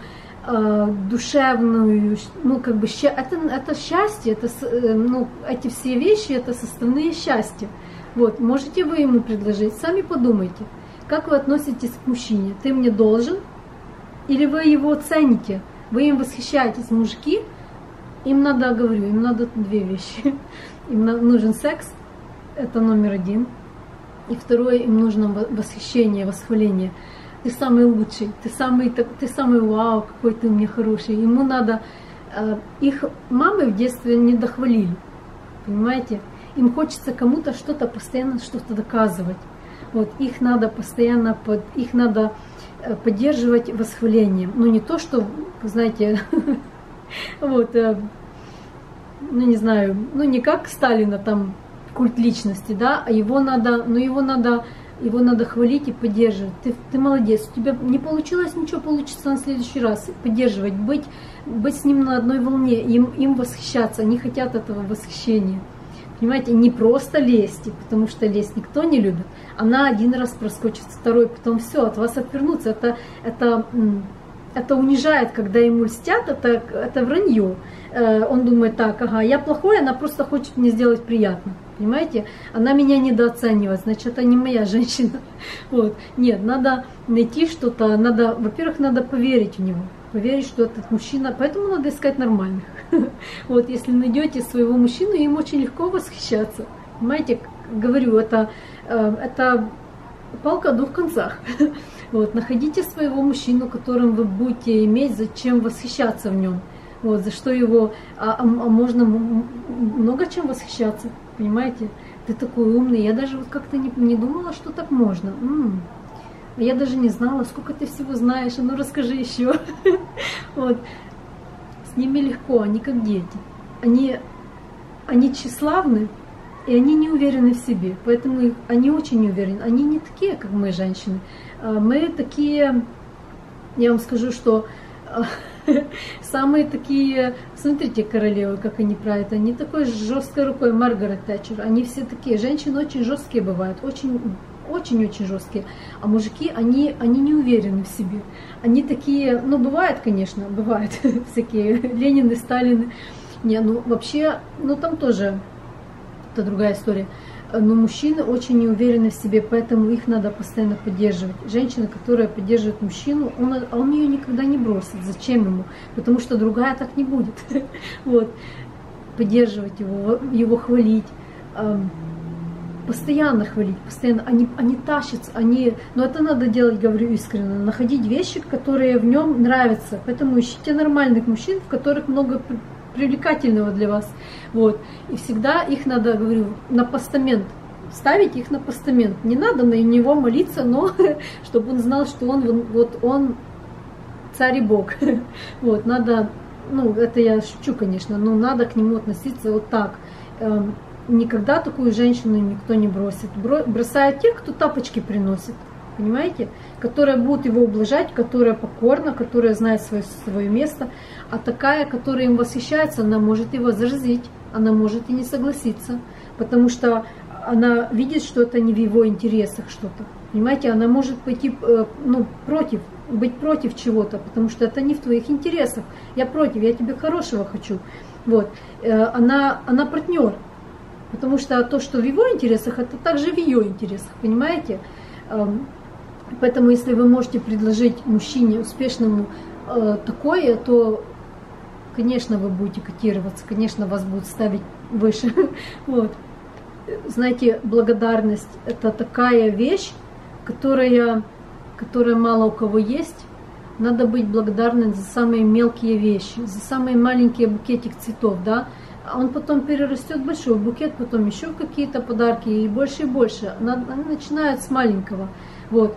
душевную, ну как бы это счастье, это, ну, эти все вещи, это составные счастья. Вот, можете вы ему предложить, сами подумайте, как вы относитесь к мужчине. Ты мне должен или вы его цените, вы им восхищаетесь. Мужики, им надо, говорю, им надо две вещи. Им нужен секс, это номер один. И второе, им нужно восхищение, восхваление. Ты самый лучший, ты самый вау, какой ты у меня хороший. Ему надо, их мамы в детстве не дохвалили, понимаете? Им хочется кому-то что-то, постоянно что-то доказывать. Вот, их надо постоянно, их надо поддерживать восхвалением. Ну не то, что, знаете, вот, ну не знаю, ну не как Сталина там культ личности, да, а его надо хвалить и поддерживать. Ты молодец, у тебя не получилось ничего, получится на следующий раз. Поддерживать, быть с ним на одной волне, им восхищаться, они хотят этого восхищения. Понимаете, не просто лезть, потому что лезть никто не любит. Она один раз проскочит, второй, потом все, от вас отвернуться. Это унижает, когда ему льстят, это вранье. Он думает так, ага, я плохой, она просто хочет мне сделать приятно. Понимаете? Она меня недооценивает, значит, это не моя женщина. Вот. Нет, надо найти что-то, во-первых, надо поверить в него, поверить, что этот мужчина, поэтому надо искать нормальных. Вот, если найдете своего мужчину, им очень легко восхищаться. Понимаете, говорю, это палка о двух концах. Вот, находите своего мужчину, которым вы будете иметь, зачем восхищаться в нем. Вот, за что его, можно много чем восхищаться, понимаете? Ты такой умный, я даже вот как-то не думала, что так можно. Я даже не знала, сколько ты всего знаешь, а ну расскажи еще. Вот. С ними легко, они как дети. Они тщеславны, и они не уверены в себе, поэтому они очень не уверены. Они не такие, как мы, женщины. Мы такие, я вам скажу, что самые такие, смотрите, королевы, как они правят, они такой жесткой рукой, Маргарет Тэтчер, они все такие, женщины очень жесткие бывают, очень-очень жесткие, а мужики, они не уверены в себе, они такие, ну бывает, конечно, бывают всякие Ленины, Сталины, не, ну вообще, ну там тоже, это другая история. Но мужчины очень не уверены в себе, поэтому их надо постоянно поддерживать. Женщина, которая поддерживает мужчину, он ее никогда не бросит. Зачем ему? Потому что другая так не будет. Вот. Поддерживать его хвалить. Постоянно хвалить, постоянно. Они тащатся, но это надо делать, говорю искренне, находить вещи, которые в нем нравятся. Поэтому ищите нормальных мужчин, в которых много привлекательного для вас. Вот. И всегда их надо, говорю, на постамент. Ставить их на постамент. Не надо на него молиться, но чтобы он знал, что он царь и бог. Вот, надо, ну, это я шучу, конечно, но надо к нему относиться вот так. Никогда такую женщину никто не бросит. Бросают тех, кто тапочки приносит. Понимаете? Которая будет его ублажать, которая покорна, которая знает свое место. А такая, которая им восхищается, она может его заразить, она может и не согласиться. Потому что она видит, что это не в его интересах что-то. Понимаете? Она может пойти быть против чего-то, потому что это не в твоих интересах. Я против, я тебе хорошего хочу. Вот. Она партнер. Потому что то, что в его интересах, это также в ее интересах. Понимаете? Поэтому, если вы можете предложить мужчине успешному такое, то, конечно, вы будете котироваться, конечно, вас будут ставить выше. Вот. Знаете, благодарность – это такая вещь, которая мало у кого есть. Надо быть благодарным за самые мелкие вещи, за самые маленькие букетик цветов, да. А он потом перерастет в большой букет, потом еще какие-то подарки и больше и больше. Они начинают с маленького. Вот.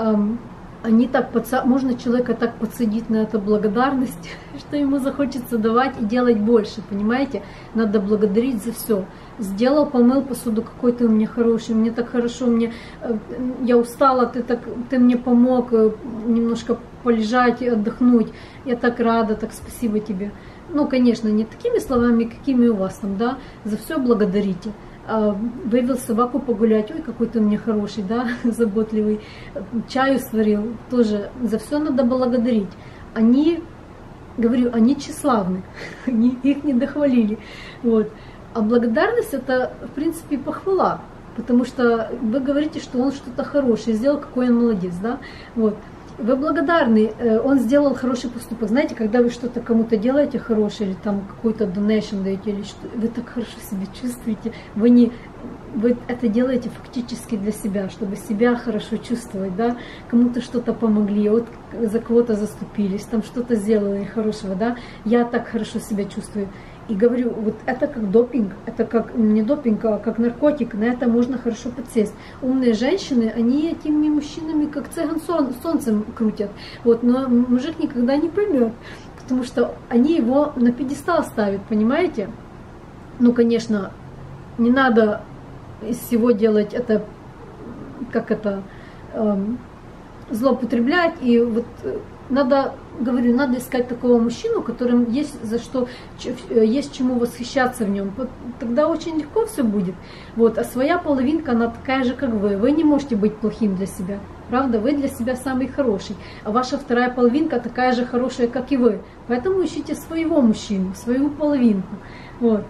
Можно человека так подсадить на эту благодарность, что ему захочется давать и делать больше, понимаете? Надо благодарить за все. Сделал, помыл посуду, какой ты у меня хороший, мне так хорошо, я устала, ты мне помог немножко полежать и отдохнуть, я так рада, так спасибо тебе. Ну, конечно, не такими словами, какими у вас там, да, за все благодарите. вывел собаку погулять, ой, какой ты у меня хороший, да, заботливый, чаю сварил, тоже за все надо благодарить. Они, говорю, они тщеславны, их не дохвалили, вот. А благодарность это, в принципе, похвала, потому что вы говорите, что он что-то хорошее сделал, какой он молодец, да, вот. Вы благодарны, он сделал хороший поступок. Знаете, когда вы что-то кому-то делаете хорошее, или там какой-то donation даете, или что, вы так хорошо себя чувствуете, вы это делаете фактически для себя, чтобы себя хорошо чувствовать, да, кому-то что-то помогли, вот за кого-то заступились, там что-то сделали хорошего, да, я так хорошо себя чувствую. И говорю, вот это как допинг, это как не допинг, а как наркотик, на это можно хорошо подсесть. Умные женщины, они этими мужчинами как цыган солнцем крутят, вот, но мужик никогда не поймет, потому что они его на пьедестал ставят, понимаете? Ну, конечно, не надо из всего делать это, как это, злоупотреблять, и вот надо, говорю, надо искать такого мужчину, которым есть за что, есть чему восхищаться в нем. Тогда очень легко все будет. Вот. А своя половинка, она такая же, как вы. Вы не можете быть плохим для себя. Правда? Вы для себя самый хороший. А ваша вторая половинка такая же хорошая, как и вы. Поэтому ищите своего мужчину, свою половинку. Вот.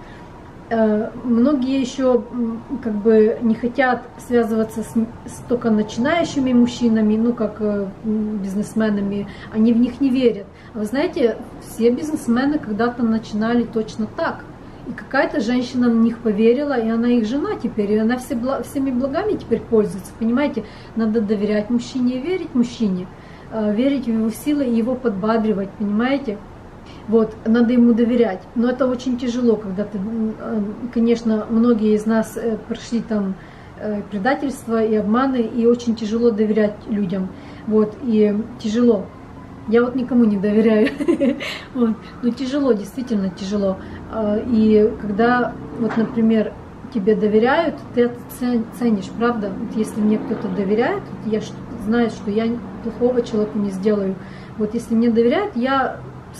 Многие еще как бы не хотят связываться с только начинающими мужчинами, ну как бизнесменами, они в них не верят. А вы знаете, все бизнесмены когда-то начинали точно так. И какая-то женщина в них поверила, и она их жена теперь, и она всеми благами теперь пользуется. Понимаете, надо доверять мужчине и верить мужчине, верить в его силы и его подбадривать, понимаете? Вот, надо ему доверять. Но это очень тяжело, когда ты, конечно, многие из нас прошли там предательство и обманы, и очень тяжело доверять людям. Вот, и тяжело. Я вот никому не доверяю. Вот. Но тяжело, действительно тяжело. И когда, вот, например, тебе доверяют, ты это ценишь, правда? Вот если мне кто-то доверяет, я знаю, что я плохого человеку не сделаю. Вот если мне доверяют, я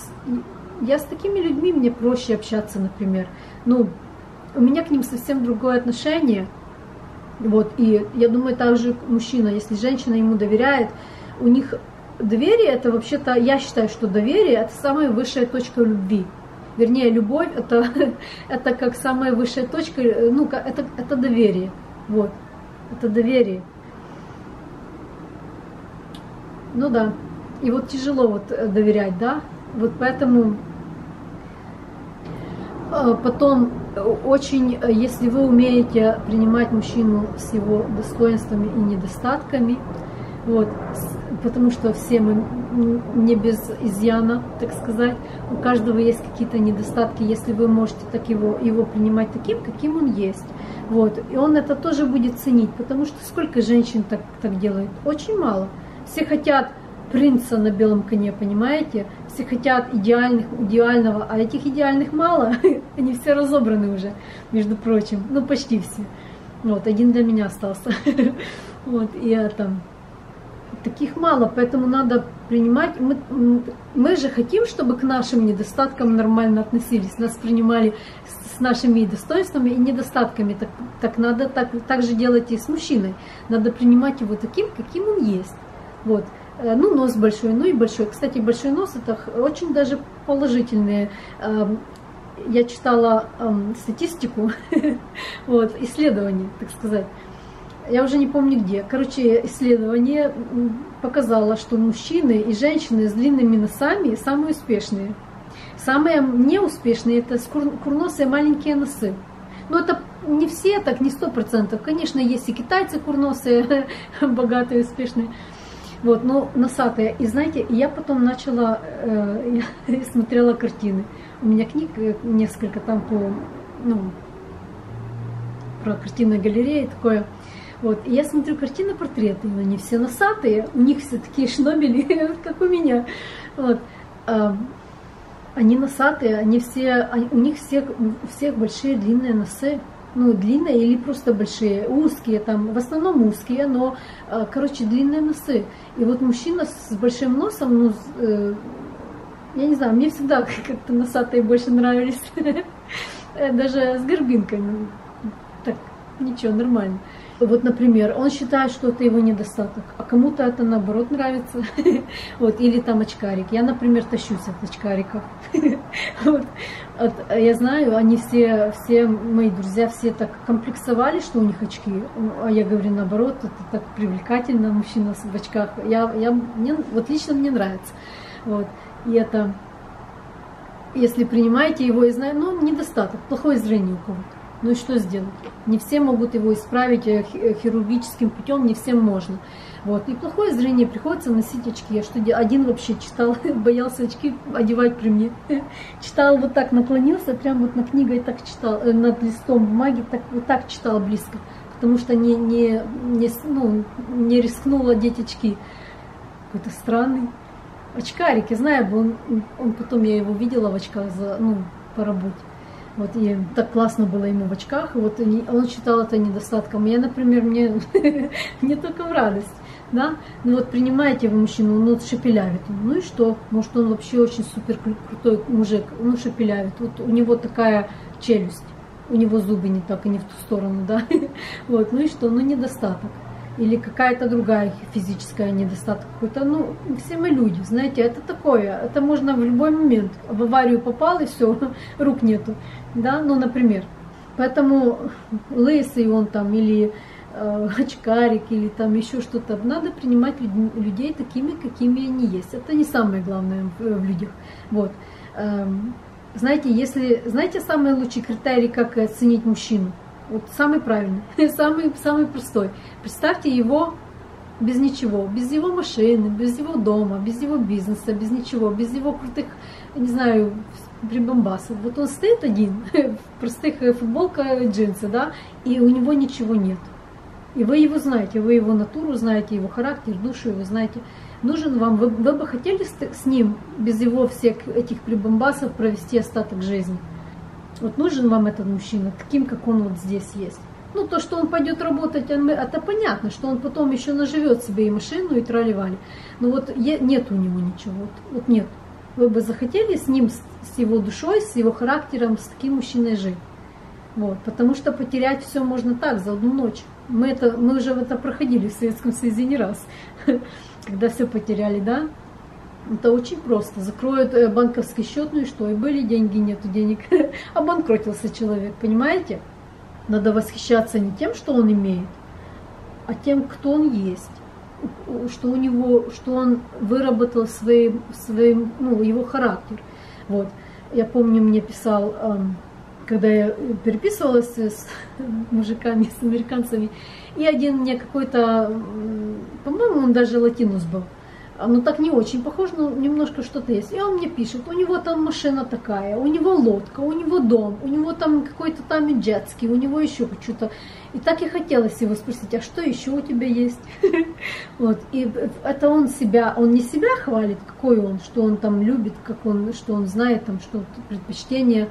с такими людьми мне проще общаться, например. Ну, у меня к ним совсем другое отношение. Вот, и я думаю, также мужчина, если женщина ему доверяет, у них доверие, это вообще-то, я считаю, что доверие это самая высшая точка любви. Вернее, любовь это как самая высшая точка, ну, это доверие. Вот, это доверие. Ну да, и вот тяжело вот доверять, да. Вот поэтому потом очень, если вы умеете принимать мужчину с его достоинствами и недостатками, вот, потому что все мы не без изъяна, так сказать, у каждого есть какие-то недостатки, если вы можете так его принимать таким, каким он есть. Вот, и он это тоже будет ценить, потому что сколько женщин так делает? Очень мало. Все хотят принца на белом коне, понимаете? Все хотят идеального, а этих идеальных мало, они все разобраны уже, между прочим, ну почти все. Вот, один для меня остался. Вот, и там таких мало, поэтому надо принимать. Мы же хотим, чтобы к нашим недостаткам нормально относились, нас принимали с нашими достоинствами и недостатками. Так надо так же делать и с мужчиной. Надо принимать его таким, каким он есть. Вот. Ну, нос большой, ну и большой. Кстати, большой нос это очень даже положительные. Я читала статистику, вот, исследование, так сказать. Я уже не помню где. Короче, исследование показало, что мужчины и женщины с длинными носами самые успешные. Самые неуспешные это курносые маленькие носы. Но это не все, так не 100%. Конечно, есть и китайцы курносые, богатые, успешные. Вот, но носатые. И знаете, я потом начала, я смотрела картины. У меня книг несколько там про картинную галерею такое. Вот, и я смотрю картины-портреты, они все носатые, у них все такие шнобели, как у меня. Вот. Они носатые, у них у всех большие длинные носы. Ну, длинные или просто большие, узкие, там, в основном узкие, но, короче, длинные носы. И вот мужчина с большим носом, ну, я не знаю, мне всегда как-то носатые больше нравились, даже с горбинками. Так, Ничего, нормально. Вот, например, он считает, что это его недостаток, а кому-то это наоборот нравится. Вот, или там очкарик. Я, например, тащусь от очкариков. Вот. Я знаю, они все мои друзья, все так комплексовали, что у них очки. А я говорю, наоборот, это так привлекательно, мужчина в очках. Вот лично мне нравится. Вот. И это, если принимаете его, я знаю, ну, недостаток, плохое зрение у кого-то. Ну и что сделать? Не все могут его исправить хирургическим путем, не всем можно. Вот. И плохое зрение, приходится носить очки. Я что делал? Один вообще читал, боялся очки одевать при мне. Читал вот так, наклонился, прям вот над книгой так читал, над листом бумаги, так, вот так читал близко. Потому что не рискнул одеть очки. Какой-то странный. Очкарик, я знаю, он потом я его видела в очках по работе. Вот, и так классно было ему в очках, и вот он считал это недостатком. Я, например, мне только в радость, да? Ну вот принимаете вы мужчину, он вот шепелявит, ну и что? Может, он вообще очень супер крутой мужик, он шепелявит, вот у него такая челюсть, у него зубы не так и не в ту сторону, да? Вот, ну и что? Ну недостаток. Или какая-то другая физическая недостаток какой-то. Ну, все мы люди, знаете, это такое, это можно в любой момент. В аварию попал и все, рук нету, да, ну, например. Поэтому лысый он там, или очкарик, или там еще что-то. Надо принимать людей такими, какими они есть. Это не самое главное в людях. Вот. Знаете, самый лучший критерий, как оценить мужчину? Вот самый правильный, самый простой. Представьте его без ничего, без его машины, без его дома, без его бизнеса, без ничего, без его крутых, не знаю, прибамбасов. Вот он стоит один, в простых футболках и джинсы, да, и у него ничего нет. И вы его знаете, вы его натуру знаете, его характер, душу его знаете. Нужен вам, вы бы хотели с ним, без его всех этих прибамбасов, провести остаток жизни? Вот нужен вам этот мужчина, таким, как он вот здесь есть. Ну, то, что он пойдет работать, это понятно, что он потом еще наживет себе и машину, и трали-вали. Но вот нет у него ничего, вот нет. Вы бы захотели с ним, с его душой, с его характером, с таким мужчиной жить. Вот, потому что потерять все можно так, за одну ночь. Мы уже это проходили в Советском Союзе не раз, когда все потеряли, да? Это очень просто. Закроют банковский счет, ну и что? И были деньги, нету денег. Обанкротился человек, понимаете? Надо восхищаться не тем, что он имеет, а тем, кто он есть. Что у него, что он выработал его характер. Вот. Я помню, мне писал, когда я переписывалась с мужиками, с американцами, и один мне какой-то, по-моему, он даже латинус был. Ну так не очень похож, но немножко что-то есть. И он мне пишет, у него там машина такая, у него лодка, у него дом, у него там какой-то там джетский, у него еще что-то. И так и хотелось его спросить, а что еще у тебя есть? Вот. И это он не себя хвалит, какой он, что он там любит, что он знает, там, что предпочтения.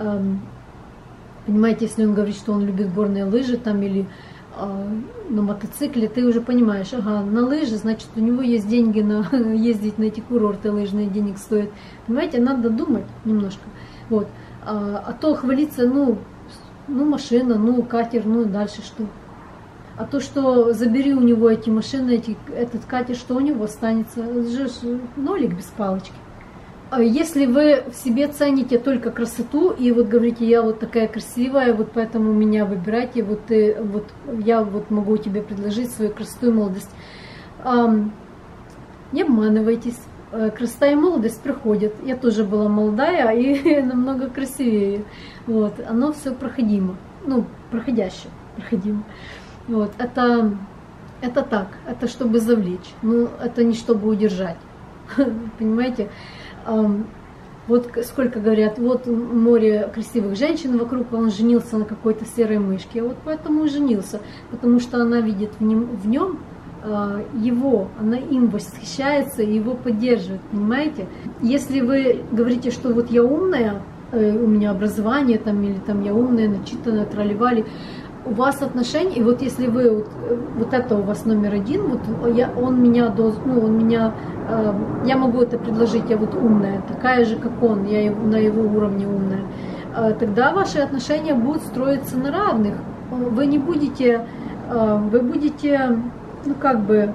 Понимаете, если он говорит, что он любит горные лыжи там или на мотоцикле, ты уже понимаешь, ага, на лыжи, значит, у него есть деньги на ездить на эти курорты лыжные, денег стоит. Понимаете, надо думать немножко. Вот. А то хвалиться, ну, машина, ну, катер, ну, и дальше что? А то, что забери у него эти машины, этот катер, что у него останется? Это же нолик без палочки. Если вы в себе цените только красоту и вот говорите, я вот такая красивая, вот поэтому меня выбирайте, я могу тебе предложить свою красоту и молодость. Не обманывайтесь, красота и молодость проходят. Я тоже была молодая и намного красивее. Вот, оно все проходимо, ну, проходящее, проходимо. Вот, это так, это чтобы завлечь, ну, это не чтобы удержать, понимаете? Вот сколько говорят, вот море красивых женщин вокруг, а он женился на какой-то серой мышке. Вот поэтому и женился, потому что она видит в нем его, она им восхищается и его поддерживает, понимаете? Если вы говорите, что вот я умная, у меня образование там, или там я умная, начитанная, тролливали, у вас отношения, и вот если вы, вот это у вас номер один, вот я могу это предложить, я вот умная, такая же, как он, я на его уровне умная, тогда ваши отношения будут строиться на равных, вы не будете, вы будете, ну как бы,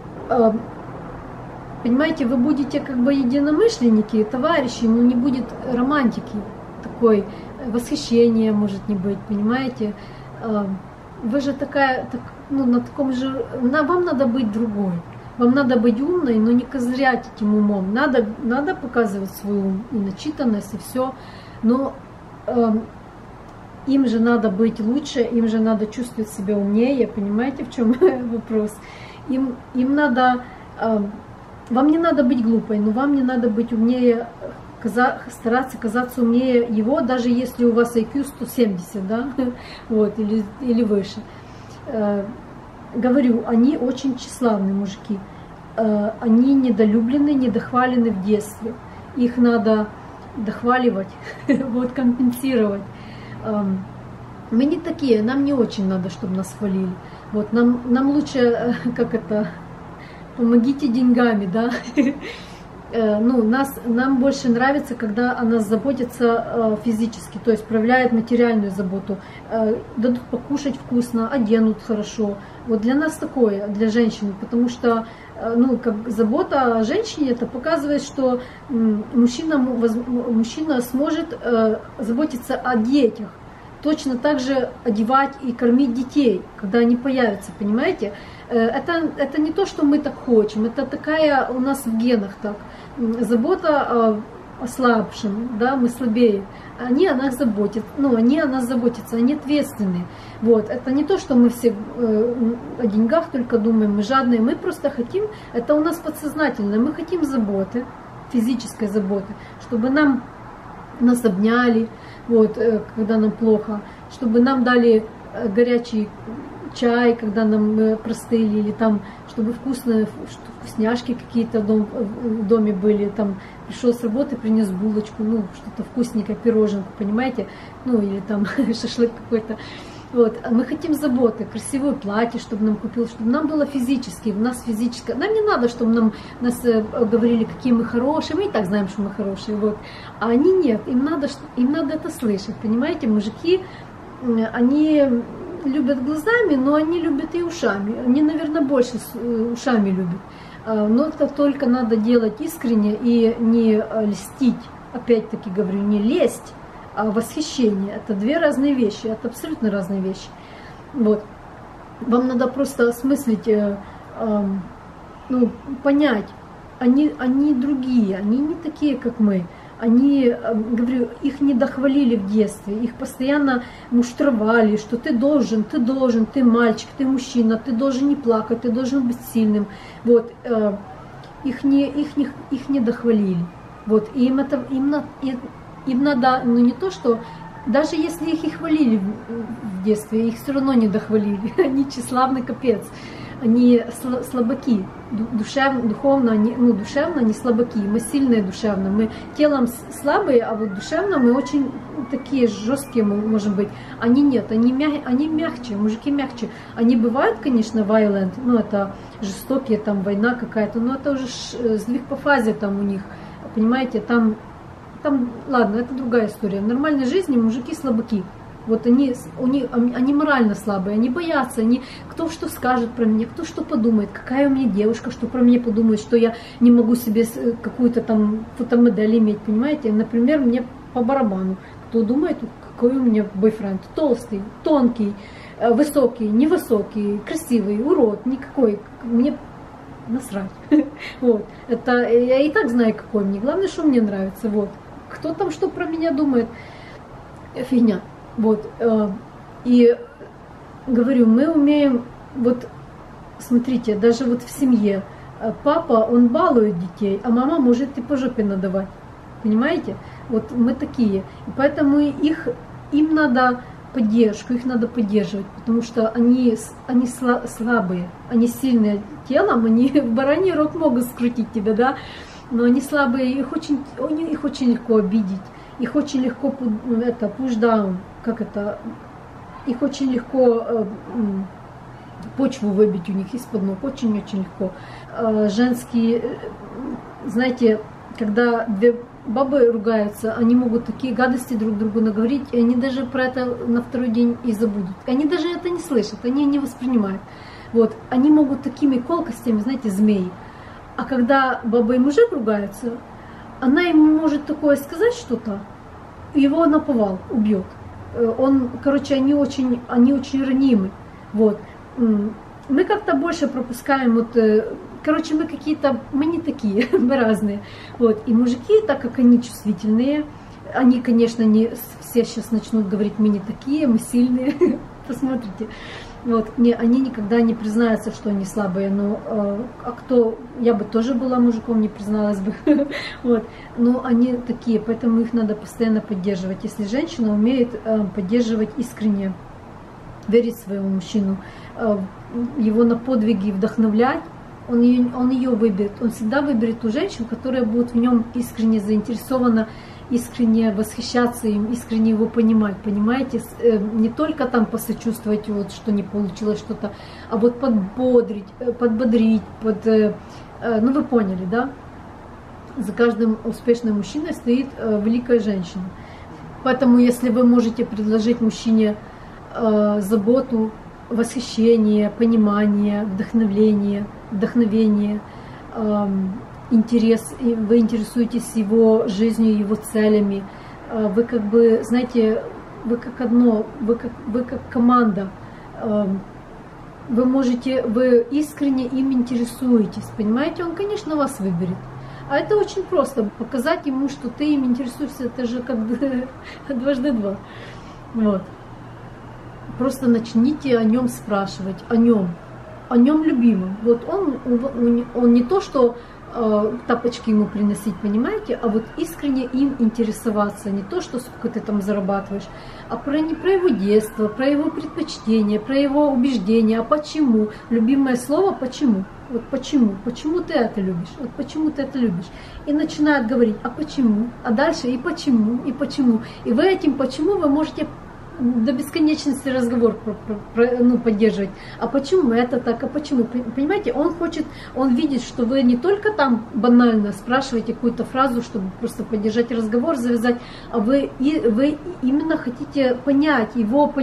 понимаете, вы будете как бы единомышленники, товарищи, но не будет романтики такой, восхищения может не быть, понимаете? Вы же такая, ну на таком же, вам надо быть другой. Вам надо быть умной, но не козырять этим умом. Надо показывать свой ум и начитанность, и все. Но им же надо быть лучше, им же надо чувствовать себя умнее. Понимаете, в чем вопрос? Им надо... Вам не надо быть глупой, но вам не надо быть умнее, стараться казаться умнее его, даже если у вас IQ 170, да? Вот, или выше. Говорю, они очень тщеславные мужики. Они недолюблены, недохвалены в детстве. Их надо дохваливать, вот, компенсировать. Мы не такие, нам не очень надо, чтобы нас хвалили. Вот, нам лучше, как это, помогите деньгами, да. Ну, нам больше нравится, когда о нас заботятся физически, то есть проявляют материальную заботу, дадут покушать вкусно, оденут хорошо. Вот для нас такое, для женщины, потому что, ну, как забота о женщине, это показывает, что мужчина сможет заботиться о детях, точно так же одевать и кормить детей, когда они появятся, понимаете? Это не то, что мы так хотим, это такая у нас в генах так. Забота о слабшем, да, мы слабее. Они о нас заботятся, ну, они о нас заботятся, они ответственные. Вот, это не то, что мы все о деньгах только думаем, мы жадные, мы просто хотим, это у нас подсознательно, мы хотим заботы, физической заботы, чтобы нас обняли, вот, когда нам плохо, чтобы нам дали горячий чай, когда нам простыли, или там, чтобы вкусняшки какие-то в доме были, там, пришел с работы, принес булочку, ну, что-то вкусненькое, пироженку, понимаете, ну, или там шашлык какой-то. Вот, мы хотим заботы, красивое платье, чтобы нам купил, чтобы нам было физически, у нас физическое. Нам не надо, чтобы нас говорили, какие мы хорошие, мы и так знаем, что мы хорошие, вот. А они нет, им надо это слышать, понимаете, мужики, они любят глазами, но они любят и ушами. Они, наверное, больше ушами любят. Но это только надо делать искренне и не льстить. Опять-таки говорю, не лесть, а восхищение. Это две разные вещи, это абсолютно разные вещи. Вот. Вам надо просто осмыслить, ну, понять, они другие, они не такие, как мы. Они, говорю, их не дохвалили в детстве, их постоянно муштровали, что ты должен, ты мальчик, ты мужчина, ты должен не плакать, ты должен быть сильным. Вот, их не дохвалили. Вот, и им надо, ну не то, что даже если их и хвалили в детстве, их все равно не дохвалили. Они тщеславный капец. Они слабаки, духовно, душевно они слабаки, мы сильные душевно, мы телом слабые, а вот душевно мы очень такие жесткие, можем быть. Они нет, они мягче, мужики мягче. Они бывают, конечно, violent, ну это жестокие, там война какая-то, но это уже сдвиг по фазе там у них, понимаете, там, ладно, это другая история. В нормальной жизни мужики слабаки. Вот они морально слабые, они боятся, кто что скажет про меня, кто что подумает, какая у меня девушка, что про меня подумает, что я не могу себе какую-то там фотомодель иметь, понимаете? Например, мне по барабану, кто думает, какой у меня бойфренд, толстый, тонкий, высокий, невысокий, красивый, урод, никакой, мне насрать. Вот. Это я и так знаю, какой мне, главное, что мне нравится, вот. Кто там что про меня думает, фигня. Вот, и говорю, мы умеем, вот, смотрите, даже вот в семье, папа, он балует детей, а мама может и по жопе надавать, понимаете? Вот мы такие, и поэтому им надо поддержку, их надо поддерживать, потому что они слабые, они сильные телом, они в бараний рог могут скрутить тебя, да, но они слабые, их очень легко обидеть. Их очень легко, push down, их очень легко почву выбить у них из-под ног, очень-очень легко. Женские, знаете, когда две бабы ругаются, они могут такие гадости друг другу наговорить, и они даже про это на второй день и забудут. Они даже это не слышат, они не воспринимают. Вот, они могут такими колкостями, знаете, змеи. А когда баба и мужик ругаются, она ему может такое сказать что-то, его наповал, убьет. Он, короче, они очень ранимы. Вот. Мы как-то больше пропускаем, вот, короче, мы не такие, мы разные. Вот. И мужики, так как они чувствительные, они, конечно, не все сейчас начнут говорить, мы не такие, мы сильные. Посмотрите. Вот. Они никогда не признаются, что они слабые. Но я бы тоже была мужиком, не призналась бы. Вот. Но они такие, поэтому их надо постоянно поддерживать. Если женщина умеет поддерживать искренне, верить своему мужчину, его на подвиги вдохновлять, он ее выберет. Он всегда выберет ту женщину, которая будет в нем искренне заинтересована, искренне восхищаться им, искренне его понимать. Понимаете? Не только там посочувствовать, вот, что не получилось что-то, а вот подбодрить, ну вы поняли, да? За каждым успешным мужчиной стоит великая женщина. Поэтому, если вы можете предложить мужчине заботу, восхищение, понимание, вдохновение, интерес, вы интересуетесь его жизнью, его целями, вы как бы, знаете, вы как одно, вы как команда, вы искренне им интересуетесь, понимаете, он, конечно, вас выберет. А это очень просто, показать ему, что ты им интересуешься, это же как бы дважды два. Вот. Просто начните о нем спрашивать, о нем любимом. Вот он не то, что тапочки ему приносить, понимаете, а вот искренне им интересоваться, не то, что сколько ты там зарабатываешь, а про его детство, про его предпочтения, про его убеждения, а почему. Любимое слово «почему». Вот почему ты это любишь, вот почему ты это любишь. И начинают говорить, а почему, а дальше и почему. И вы этим почему вы можете до бесконечности разговор поддерживать. А почему это так, а почему? Понимаете, он видит, что вы не только там банально спрашиваете какую-то фразу, чтобы просто поддержать разговор, завязать, а вы именно хотите понять его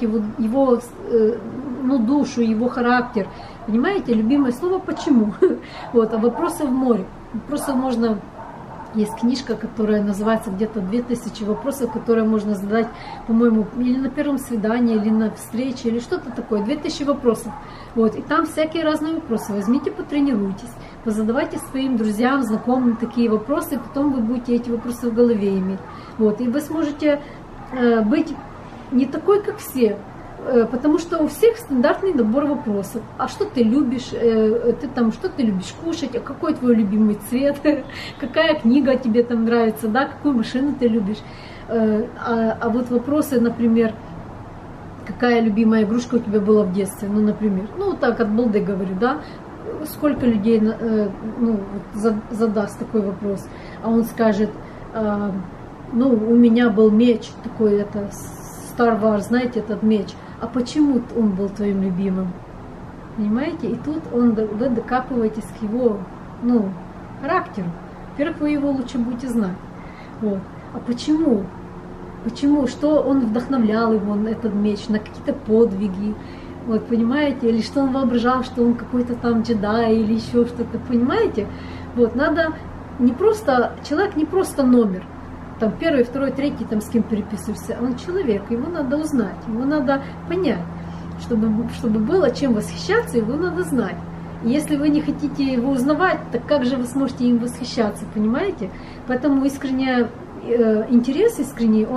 душу, его характер. Понимаете, любимое слово «почему». Вот, а вопросы в море. Вопросов можно... Есть книжка, которая называется где-то 2000 вопросов, которые можно задать, по-моему, или на первом свидании, или на встрече, или что-то такое. 2000 вопросов. Вот. И там всякие разные вопросы. Возьмите, потренируйтесь, позадавайте своим друзьям, знакомым такие вопросы, и потом вы будете эти вопросы в голове иметь. Вот. И вы сможете быть не такой, как все. Потому что у всех стандартный набор вопросов. А что ты любишь? Что ты любишь кушать? А какой твой любимый цвет? Какая книга тебе там нравится? Да? Какую машину ты любишь? А вот вопросы, например, какая любимая игрушка у тебя была в детстве? Ну, например, так от балды говорю, да? Сколько людей задаст такой вопрос? А он скажет, у меня был меч такой, это Star Wars, знаете, этот меч. А почему он был твоим любимым? Понимаете? И тут вы докапываетесь к его характеру. Во-первых, вы его лучше будете знать. Вот. А почему? Почему? Что он вдохновлял его, этот меч, на какие-то подвиги? Вот, понимаете? Или что он воображал, что он какой-то там джедай или еще что-то. Понимаете? Вот, надо человек не просто номер. Там первый, второй, третий, там с кем переписываешься, он человек, его надо узнать, его надо понять, чтобы было чем восхищаться, его надо знать. И если вы не хотите его узнавать, так как же вы сможете им восхищаться, понимаете? Поэтому интерес искренний,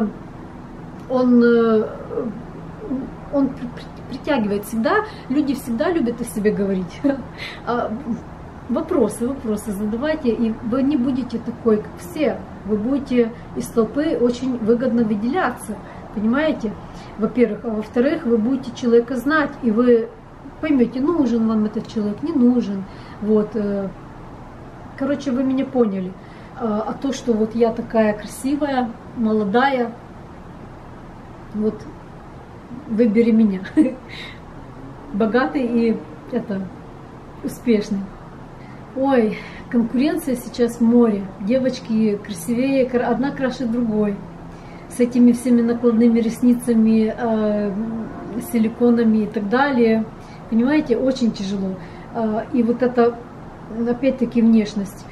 он притягивает всегда, люди всегда любят о себе говорить. Вопросы задавайте, и вы не будете такой, как все. Вы будете из толпы очень выгодно выделяться, понимаете? Во-первых. А во-вторых, вы будете человека знать, и вы поймете, нужен вам этот человек, не нужен. Вот. Короче, вы меня поняли. А то, что вот я такая красивая, молодая, вот выбери меня. Богатый и успешный. Ой, конкуренция сейчас в море. Девочки красивее, одна краше другой. С этими всеми накладными ресницами, силиконами и так далее. Понимаете, очень тяжело. И вот это, опять-таки, внешность.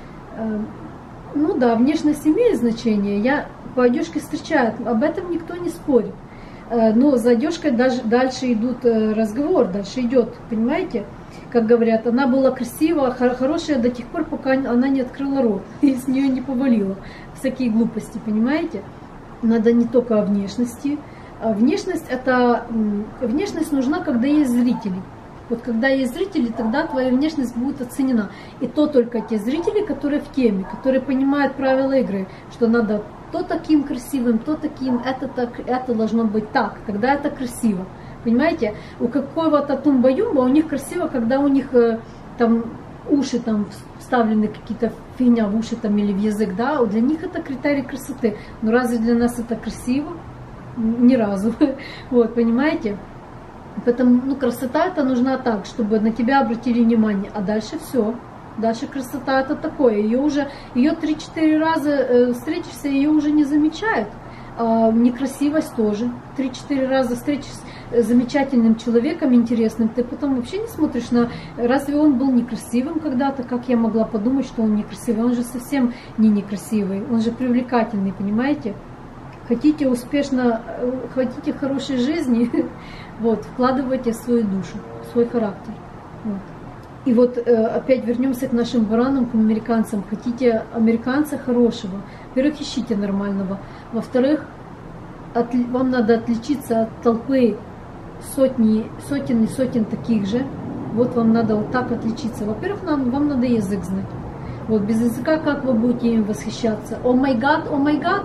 Ну да, внешность имеет значение. По одежке встречают, об этом никто не спорит. Но за одежкой дальше идут разговор, дальше идет, понимаете? Как говорят, она была красивая, хорошая до тех пор, пока она не открыла рот и с нее не повалила. Всякие глупости, понимаете? Надо не только о внешности. Внешность нужна, когда есть зрители. Вот когда есть зрители, тогда твоя внешность будет оценена. И то только те зрители, которые в теме, которые понимают правила игры, что надо то таким красивым, то таким, это должно быть так, тогда это красиво. Понимаете, у какого-то тумба-юмба у них красиво, когда у них там уши там вставлены какие-то фигня в уши там или в язык, да, для них это критерий красоты. Но разве для нас это красиво? Ни разу. Вот, понимаете? Поэтому, ну, красота это нужна так, чтобы на тебя обратили внимание, а дальше все. Дальше красота это такое. Ее 3-4 раза встретишься, ее уже не замечают. Некрасивость тоже. 3-4 раза встретишься с замечательным человеком, интересным, ты потом вообще не смотришь на... Разве он был некрасивым когда-то? Как я могла подумать, что он некрасивый? Он же совсем не некрасивый, он же привлекательный, понимаете? Хотите хорошей жизни, вот, вкладывайте в свою душу, в свой характер. Вот. И вот опять вернемся к нашим баранам, к американцам. Хотите американца хорошего, во-первых, ищите нормального. Во-вторых, вам надо отличиться от толпы сотен и сотен таких же. Вот вам надо вот так отличиться. Во-первых, вам надо язык знать. Вот без языка как вы будете им восхищаться? О май гад, о май гад!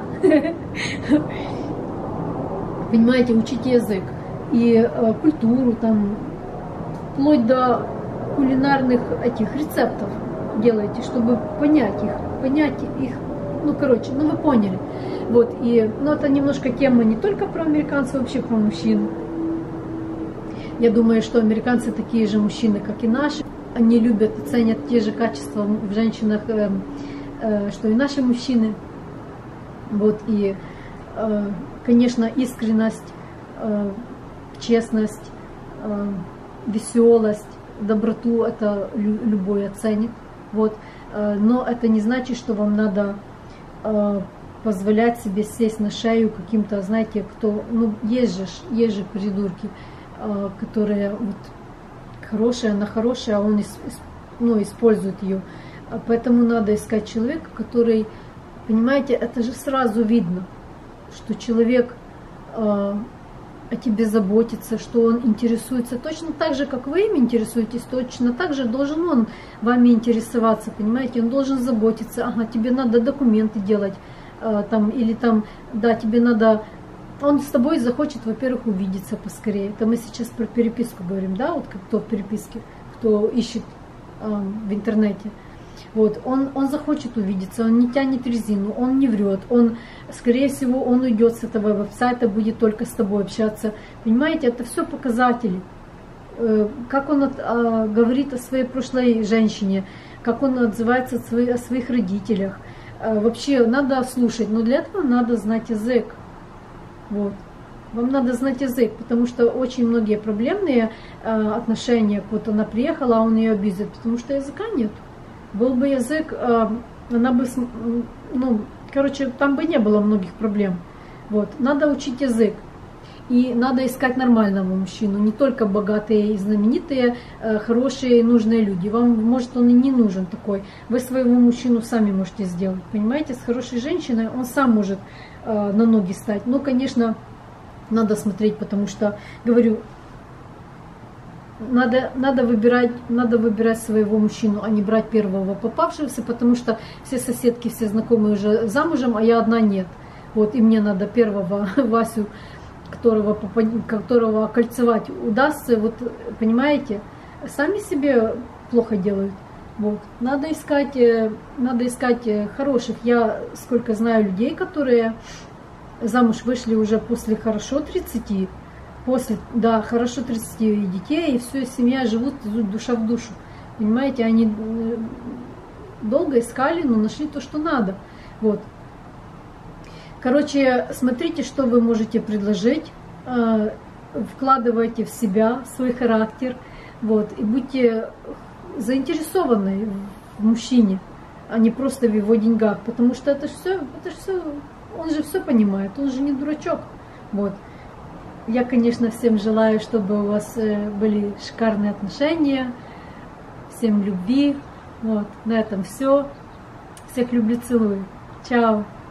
Понимаете, учите язык. И культуру, там, вплоть до кулинарных этих рецептов делайте, чтобы понять их. Ну, короче, ну вы поняли. Вот, ну, это немножко тема не только про американцев, вообще про мужчин. Я думаю, что американцы такие же мужчины, как и наши. Они любят и ценят те же качества в женщинах, что и наши мужчины. Вот, и, конечно, искренность, честность, веселость, доброту это любой оценит. Вот. Но это не значит, что вам надо позволять себе сесть на шею каким-то, знаете, кто, ну, есть же придурки, которые вот хорошая, она хорошая, а он использует ее. Поэтому надо искать человека, который, понимаете, это же сразу видно, что человек о тебе заботится, что он интересуется точно так же, как вы им интересуетесь, точно так же должен он вами интересоваться, понимаете, он должен заботиться, ага, тебе надо документы делать, там, или там, да, тебе надо, он с тобой захочет, во-первых, увидеться поскорее, это мы сейчас про переписку говорим, да, вот кто в переписке, кто ищет в интернете. Вот, он захочет увидеться, он не тянет резину, он не врет, он, скорее всего, он уйдет с этого веб-сайта, будет только с тобой общаться. Понимаете, это все показатели. Как он говорит о своей прошлой женщине, как он отзывается о своих родителях. Вообще надо слушать, но для этого надо знать язык. Вот. Вам надо знать язык, потому что очень многие проблемные отношения, вот она приехала, а он ее обидит, потому что языка нет. Был бы язык, она бы, ну, короче, там бы не было многих проблем. Вот. Надо учить язык. И надо искать нормального мужчину, не только богатые и знаменитые, хорошие и нужные люди. Вам, может, он и не нужен такой. Вы своего мужчину сами можете сделать. Понимаете, с хорошей женщиной он сам может на ноги стать. Но, конечно, надо смотреть, потому что, говорю, надо выбирать своего мужчину, а не брать первого попавшегося, потому что все соседки, все знакомые уже замужем, а я одна нет. Вот, и мне надо первого Васю, которого окольцевать удастся, вот, понимаете, сами себе плохо делают. Вот. Надо искать хороших. Я сколько знаю людей, которые замуж вышли уже после хорошо 30, хорошо 30 детей, и все, семья живут душа в душу. Понимаете, они долго искали, но нашли то, что надо. Вот. Короче, смотрите, что вы можете предложить, вкладывайте в себя, в свой характер, вот, и будьте заинтересованы в мужчине, а не просто в его деньгах, потому что это все, он же все понимает, он же не дурачок. Вот. Я, конечно, всем желаю, чтобы у вас были шикарные отношения, всем любви. Вот. На этом все. Всех люблю, целую. Чао.